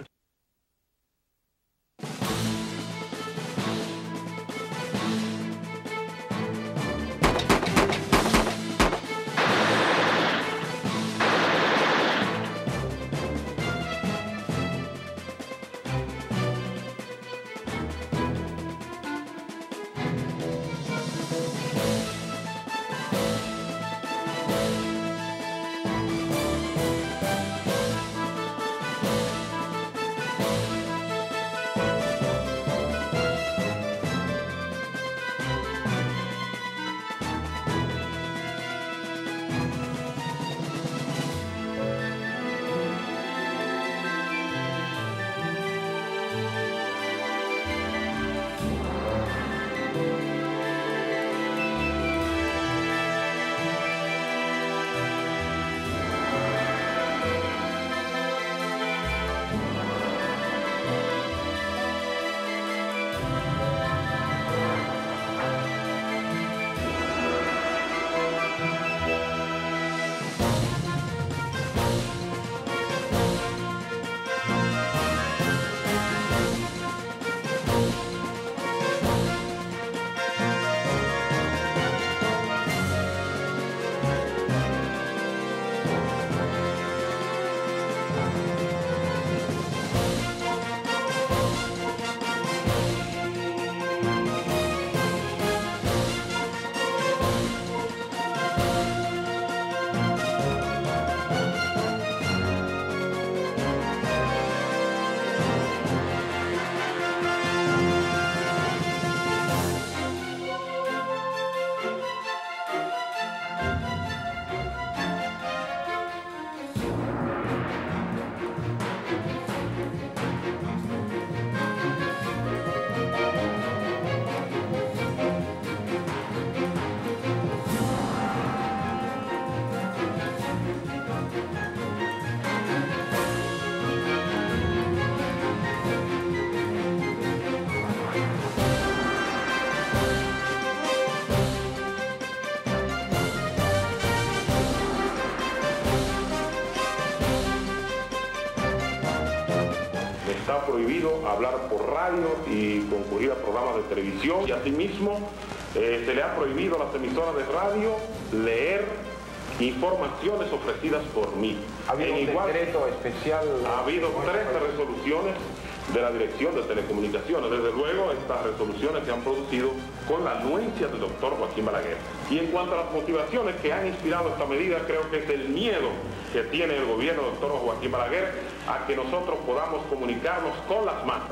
Está prohibido hablar por radio y concurrir a programas de televisión, y asimismo eh, se le ha prohibido a las emisoras de radio leer informaciones ofrecidas por mí. ¿Ha habido en un igual, decreto especial? Ha habido trece resoluciones de la Dirección de Telecomunicaciones. Desde luego, estas resoluciones se han producido con la anuencia del doctor Joaquín Balaguer. Y en cuanto a las motivaciones que han inspirado esta medida, creo que es el miedo que tiene el gobierno del doctor Joaquín Balaguer a que nosotros podamos comunicarnos con las masas.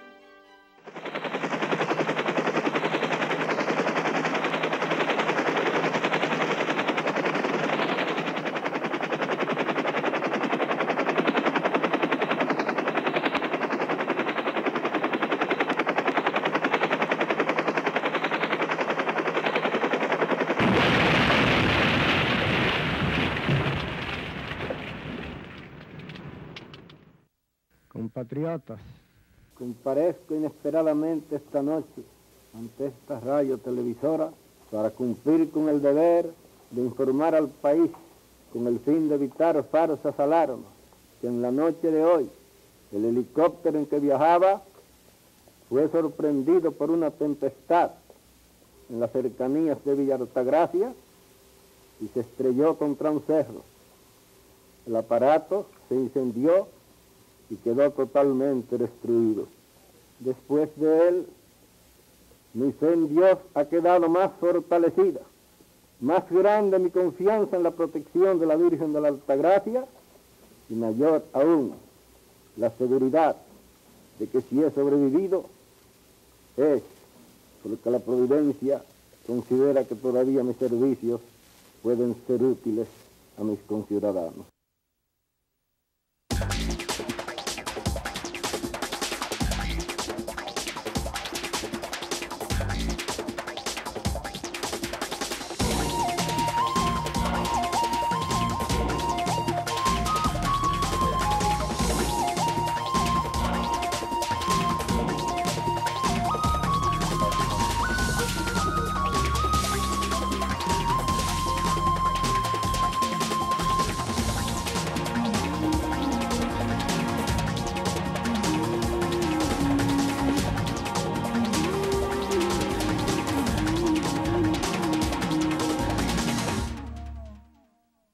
Compatriotas, comparezco inesperadamente esta noche ante esta radio televisora para cumplir con el deber de informar al país con el fin de evitar falsas alarmas, que en la noche de hoy el helicóptero en que viajaba fue sorprendido por una tempestad en las cercanías de Villa Altagracia y se estrelló contra un cerro. El aparato se incendió y quedó totalmente destruido. Después de él, mi fe en Dios ha quedado más fortalecida, más grande mi confianza en la protección de la Virgen de la Altagracia y mayor aún la seguridad de que si he sobrevivido es porque la providencia considera que todavía mis servicios pueden ser útiles a mis conciudadanos.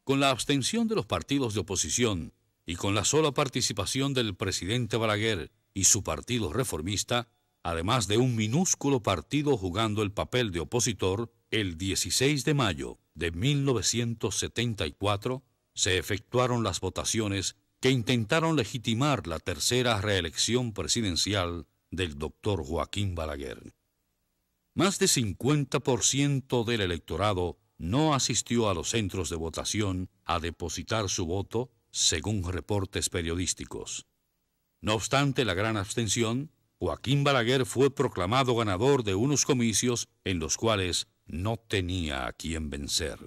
Con la abstención de los partidos de oposición y con la sola participación del presidente Balaguer y su partido reformista, además de un minúsculo partido jugando el papel de opositor, el dieciséis de mayo de mil novecientos setenta y cuatro se efectuaron las votaciones que intentaron legitimar la tercera reelección presidencial del doctor Joaquín Balaguer. Más de cincuenta por ciento del electorado no asistió a los centros de votación a depositar su voto, según reportes periodísticos. No obstante la gran abstención, Joaquín Balaguer fue proclamado ganador de unos comicios en los cuales no tenía a quien vencer.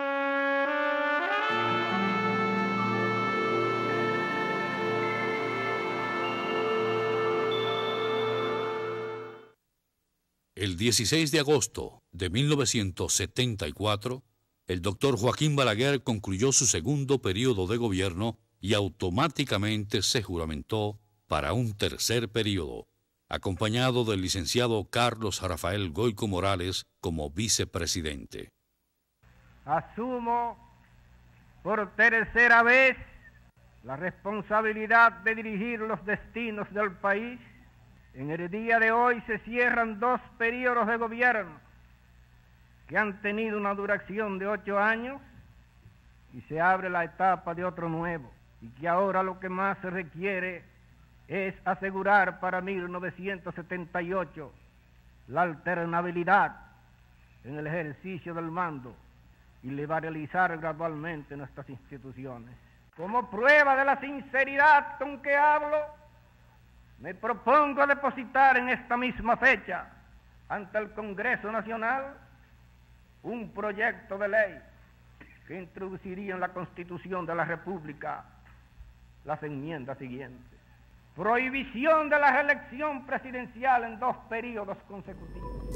El dieciséis de agosto de mil novecientos setenta y cuatro, el doctor Joaquín Balaguer concluyó su segundo periodo de gobierno y automáticamente se juramentó para un tercer periodo, acompañado del licenciado Carlos Rafael Goico Morales como vicepresidente. Asumo por tercera vez la responsabilidad de dirigir los destinos del país. En el día de hoy se cierran dos periodos de gobierno que han tenido una duración de ocho años y se abre la etapa de otro nuevo, y que ahora lo que más se requiere es asegurar para mil novecientos setenta y ocho la alternabilidad en el ejercicio del mando y liberalizar gradualmente nuestras instituciones. Como prueba de la sinceridad con que hablo, me propongo depositar en esta misma fecha ante el Congreso Nacional un proyecto de ley que introduciría en la Constitución de la República las enmiendas siguientes. Prohibición de la reelección presidencial en dos periodos consecutivos.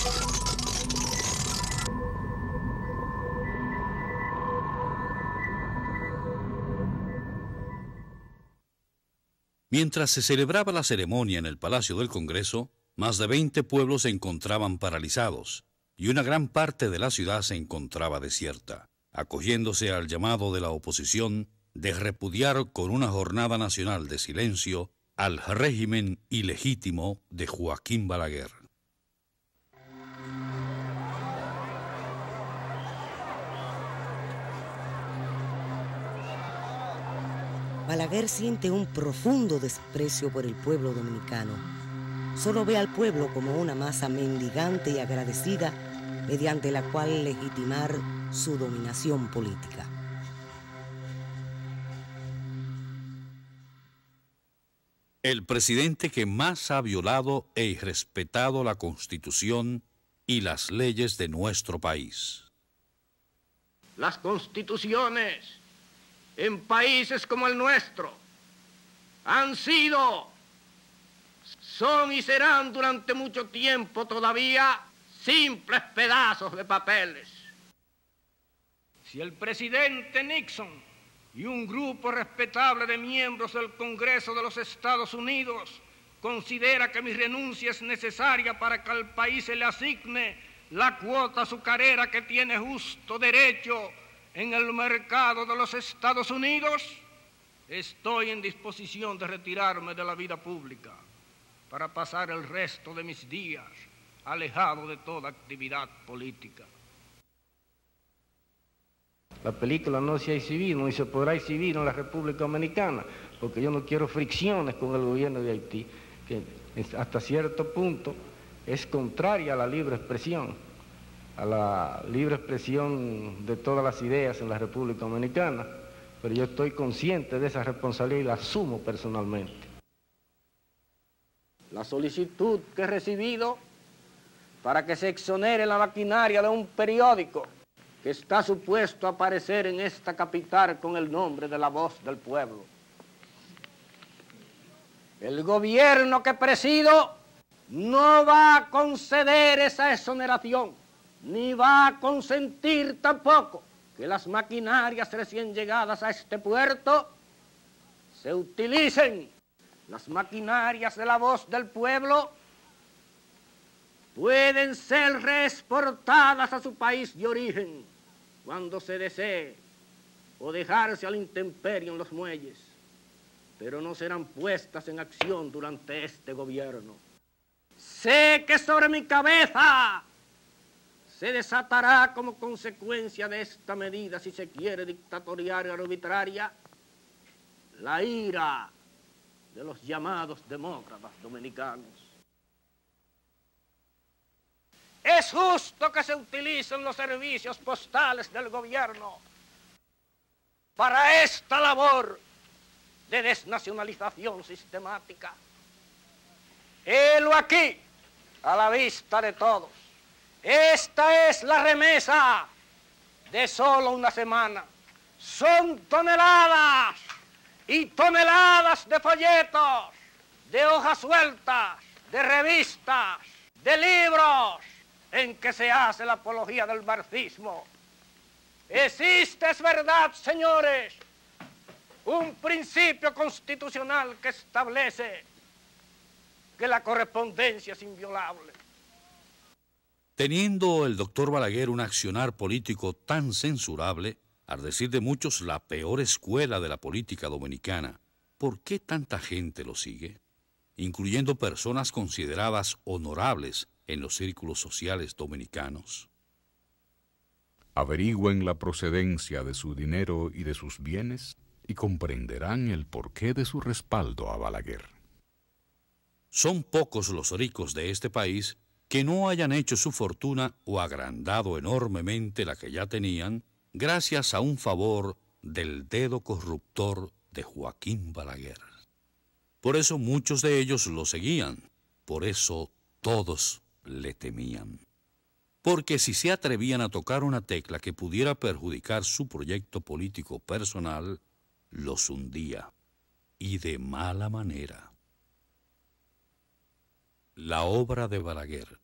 Mientras se celebraba la ceremonia en el Palacio del Congreso, más de veinte pueblos se encontraban paralizados y una gran parte de la ciudad se encontraba desierta, acogiéndose al llamado de la oposición de repudiar con una jornada nacional de silencio al régimen ilegítimo de Joaquín Balaguer. Balaguer siente un profundo desprecio por el pueblo dominicano. Solo ve al pueblo como una masa mendigante y agradecida mediante la cual legitimar su dominación política. El presidente que más ha violado e irrespetado la Constitución y las leyes de nuestro país. Las constituciones en países como el nuestro han sido, son y serán durante mucho tiempo todavía simples pedazos de papeles. Si el presidente Nixon y un grupo respetable de miembros del Congreso de los Estados Unidos considera que mi renuncia es necesaria para que al país se le asigne la cuota azucarera que tiene justo derecho en el mercado de los Estados Unidos, estoy en disposición de retirarme de la vida pública para pasar el resto de mis días alejado de toda actividad política. La película no se ha exhibido ni se podrá exhibir en la República Dominicana, porque yo no quiero fricciones con el gobierno de Haití, que hasta cierto punto es contraria a la libre expresión, a la libre expresión de todas las ideas en la República Dominicana, pero yo estoy consciente de esa responsabilidad y la asumo personalmente. La solicitud que he recibido para que se exonere la maquinaria de un periódico que está supuesto a aparecer en esta capital con el nombre de La Voz del Pueblo. El gobierno que presido no va a conceder esa exoneración, ni va a consentir tampoco que las maquinarias recién llegadas a este puerto se utilicen. Las maquinarias de La Voz del Pueblo pueden ser reexportadas a su país de origen cuando se desee, o dejarse a la intemperie en los muelles, pero no serán puestas en acción durante este gobierno. Sé que sobre mi cabeza se desatará como consecuencia de esta medida, si se quiere, dictatorial y arbitraria, la ira de los llamados demócratas dominicanos. Es justo que se utilicen los servicios postales del gobierno para esta labor de desnacionalización sistemática. Helo aquí, a la vista de todos. Esta es la remesa de solo una semana. Son toneladas y toneladas de folletos, de hojas sueltas, de revistas, de libros en que se hace la apología del marxismo. Existe, es verdad, señores, un principio constitucional que establece que la correspondencia es inviolable. Teniendo el doctor Balaguer un accionar político tan censurable, al decir de muchos la peor escuela de la política dominicana, ¿por qué tanta gente lo sigue? Incluyendo personas consideradas honorables en los círculos sociales dominicanos. Averigüen la procedencia de su dinero y de sus bienes y comprenderán el porqué de su respaldo a Balaguer. Son pocos los ricos de este país que no hayan hecho su fortuna o agrandado enormemente la que ya tenían gracias a un favor del dedo corruptor de Joaquín Balaguer. Por eso muchos de ellos lo seguían, por eso todos le temían. Porque si se atrevían a tocar una tecla que pudiera perjudicar su proyecto político personal, los hundía, y de mala manera. La obra de Balaguer.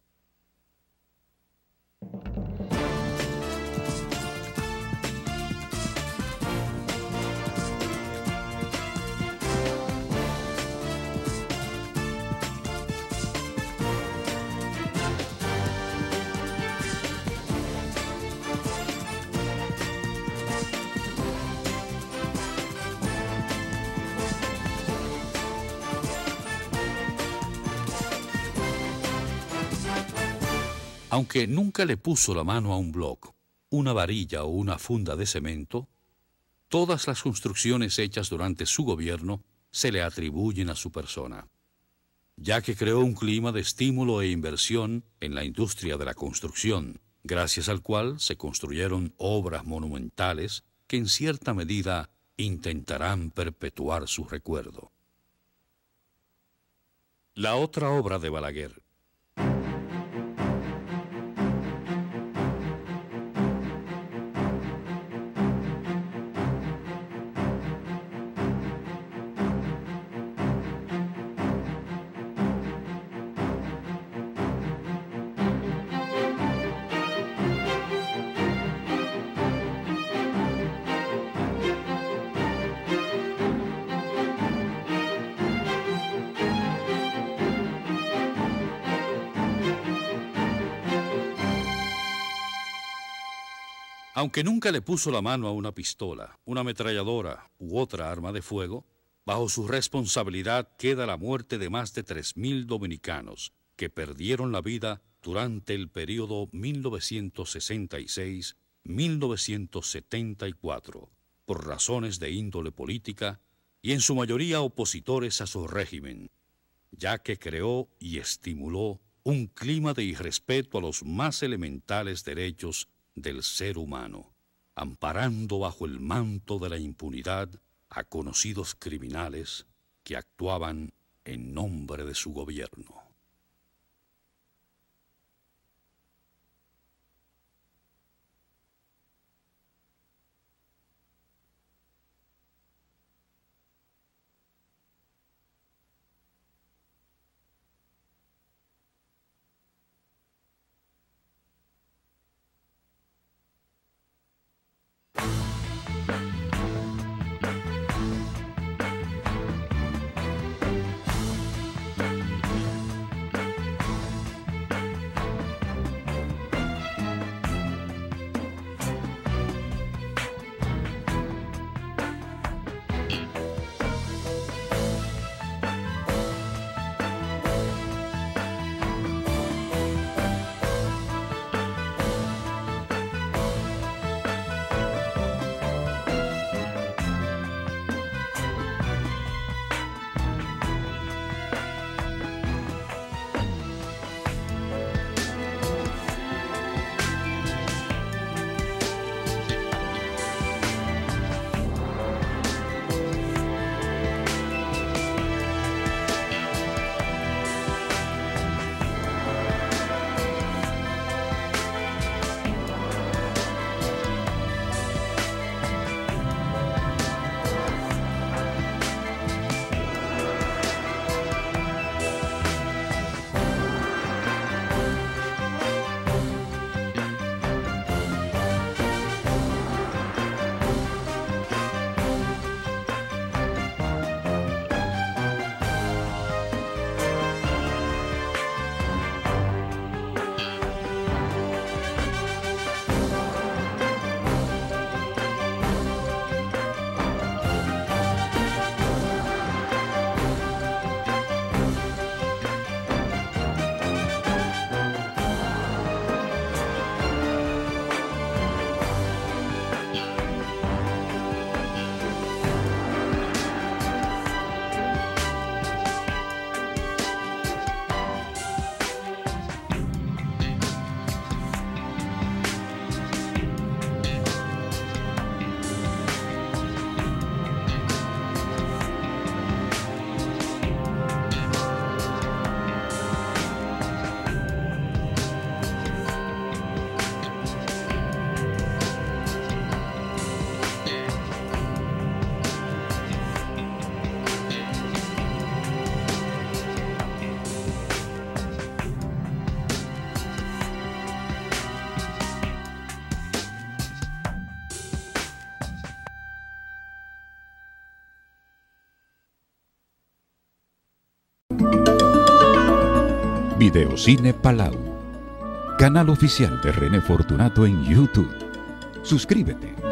Aunque nunca le puso la mano a un bloc, una varilla o una funda de cemento, todas las construcciones hechas durante su gobierno se le atribuyen a su persona, ya que creó un clima de estímulo e inversión en la industria de la construcción, gracias al cual se construyeron obras monumentales que en cierta medida intentarán perpetuar su recuerdo. La otra obra de Balaguer. Aunque nunca le puso la mano a una pistola, una ametralladora u otra arma de fuego, bajo su responsabilidad queda la muerte de más de tres mil dominicanos que perdieron la vida durante el periodo mil novecientos sesenta y seis a mil novecientos setenta y cuatro, por razones de índole política y en su mayoría opositores a su régimen, ya que creó y estimuló un clima de irrespeto a los más elementales derechos del ser humano, amparando bajo el manto de la impunidad a conocidos criminales que actuaban en nombre de su gobierno. Videocine Palau, canal oficial de René Fortunato en YouTube. Suscríbete.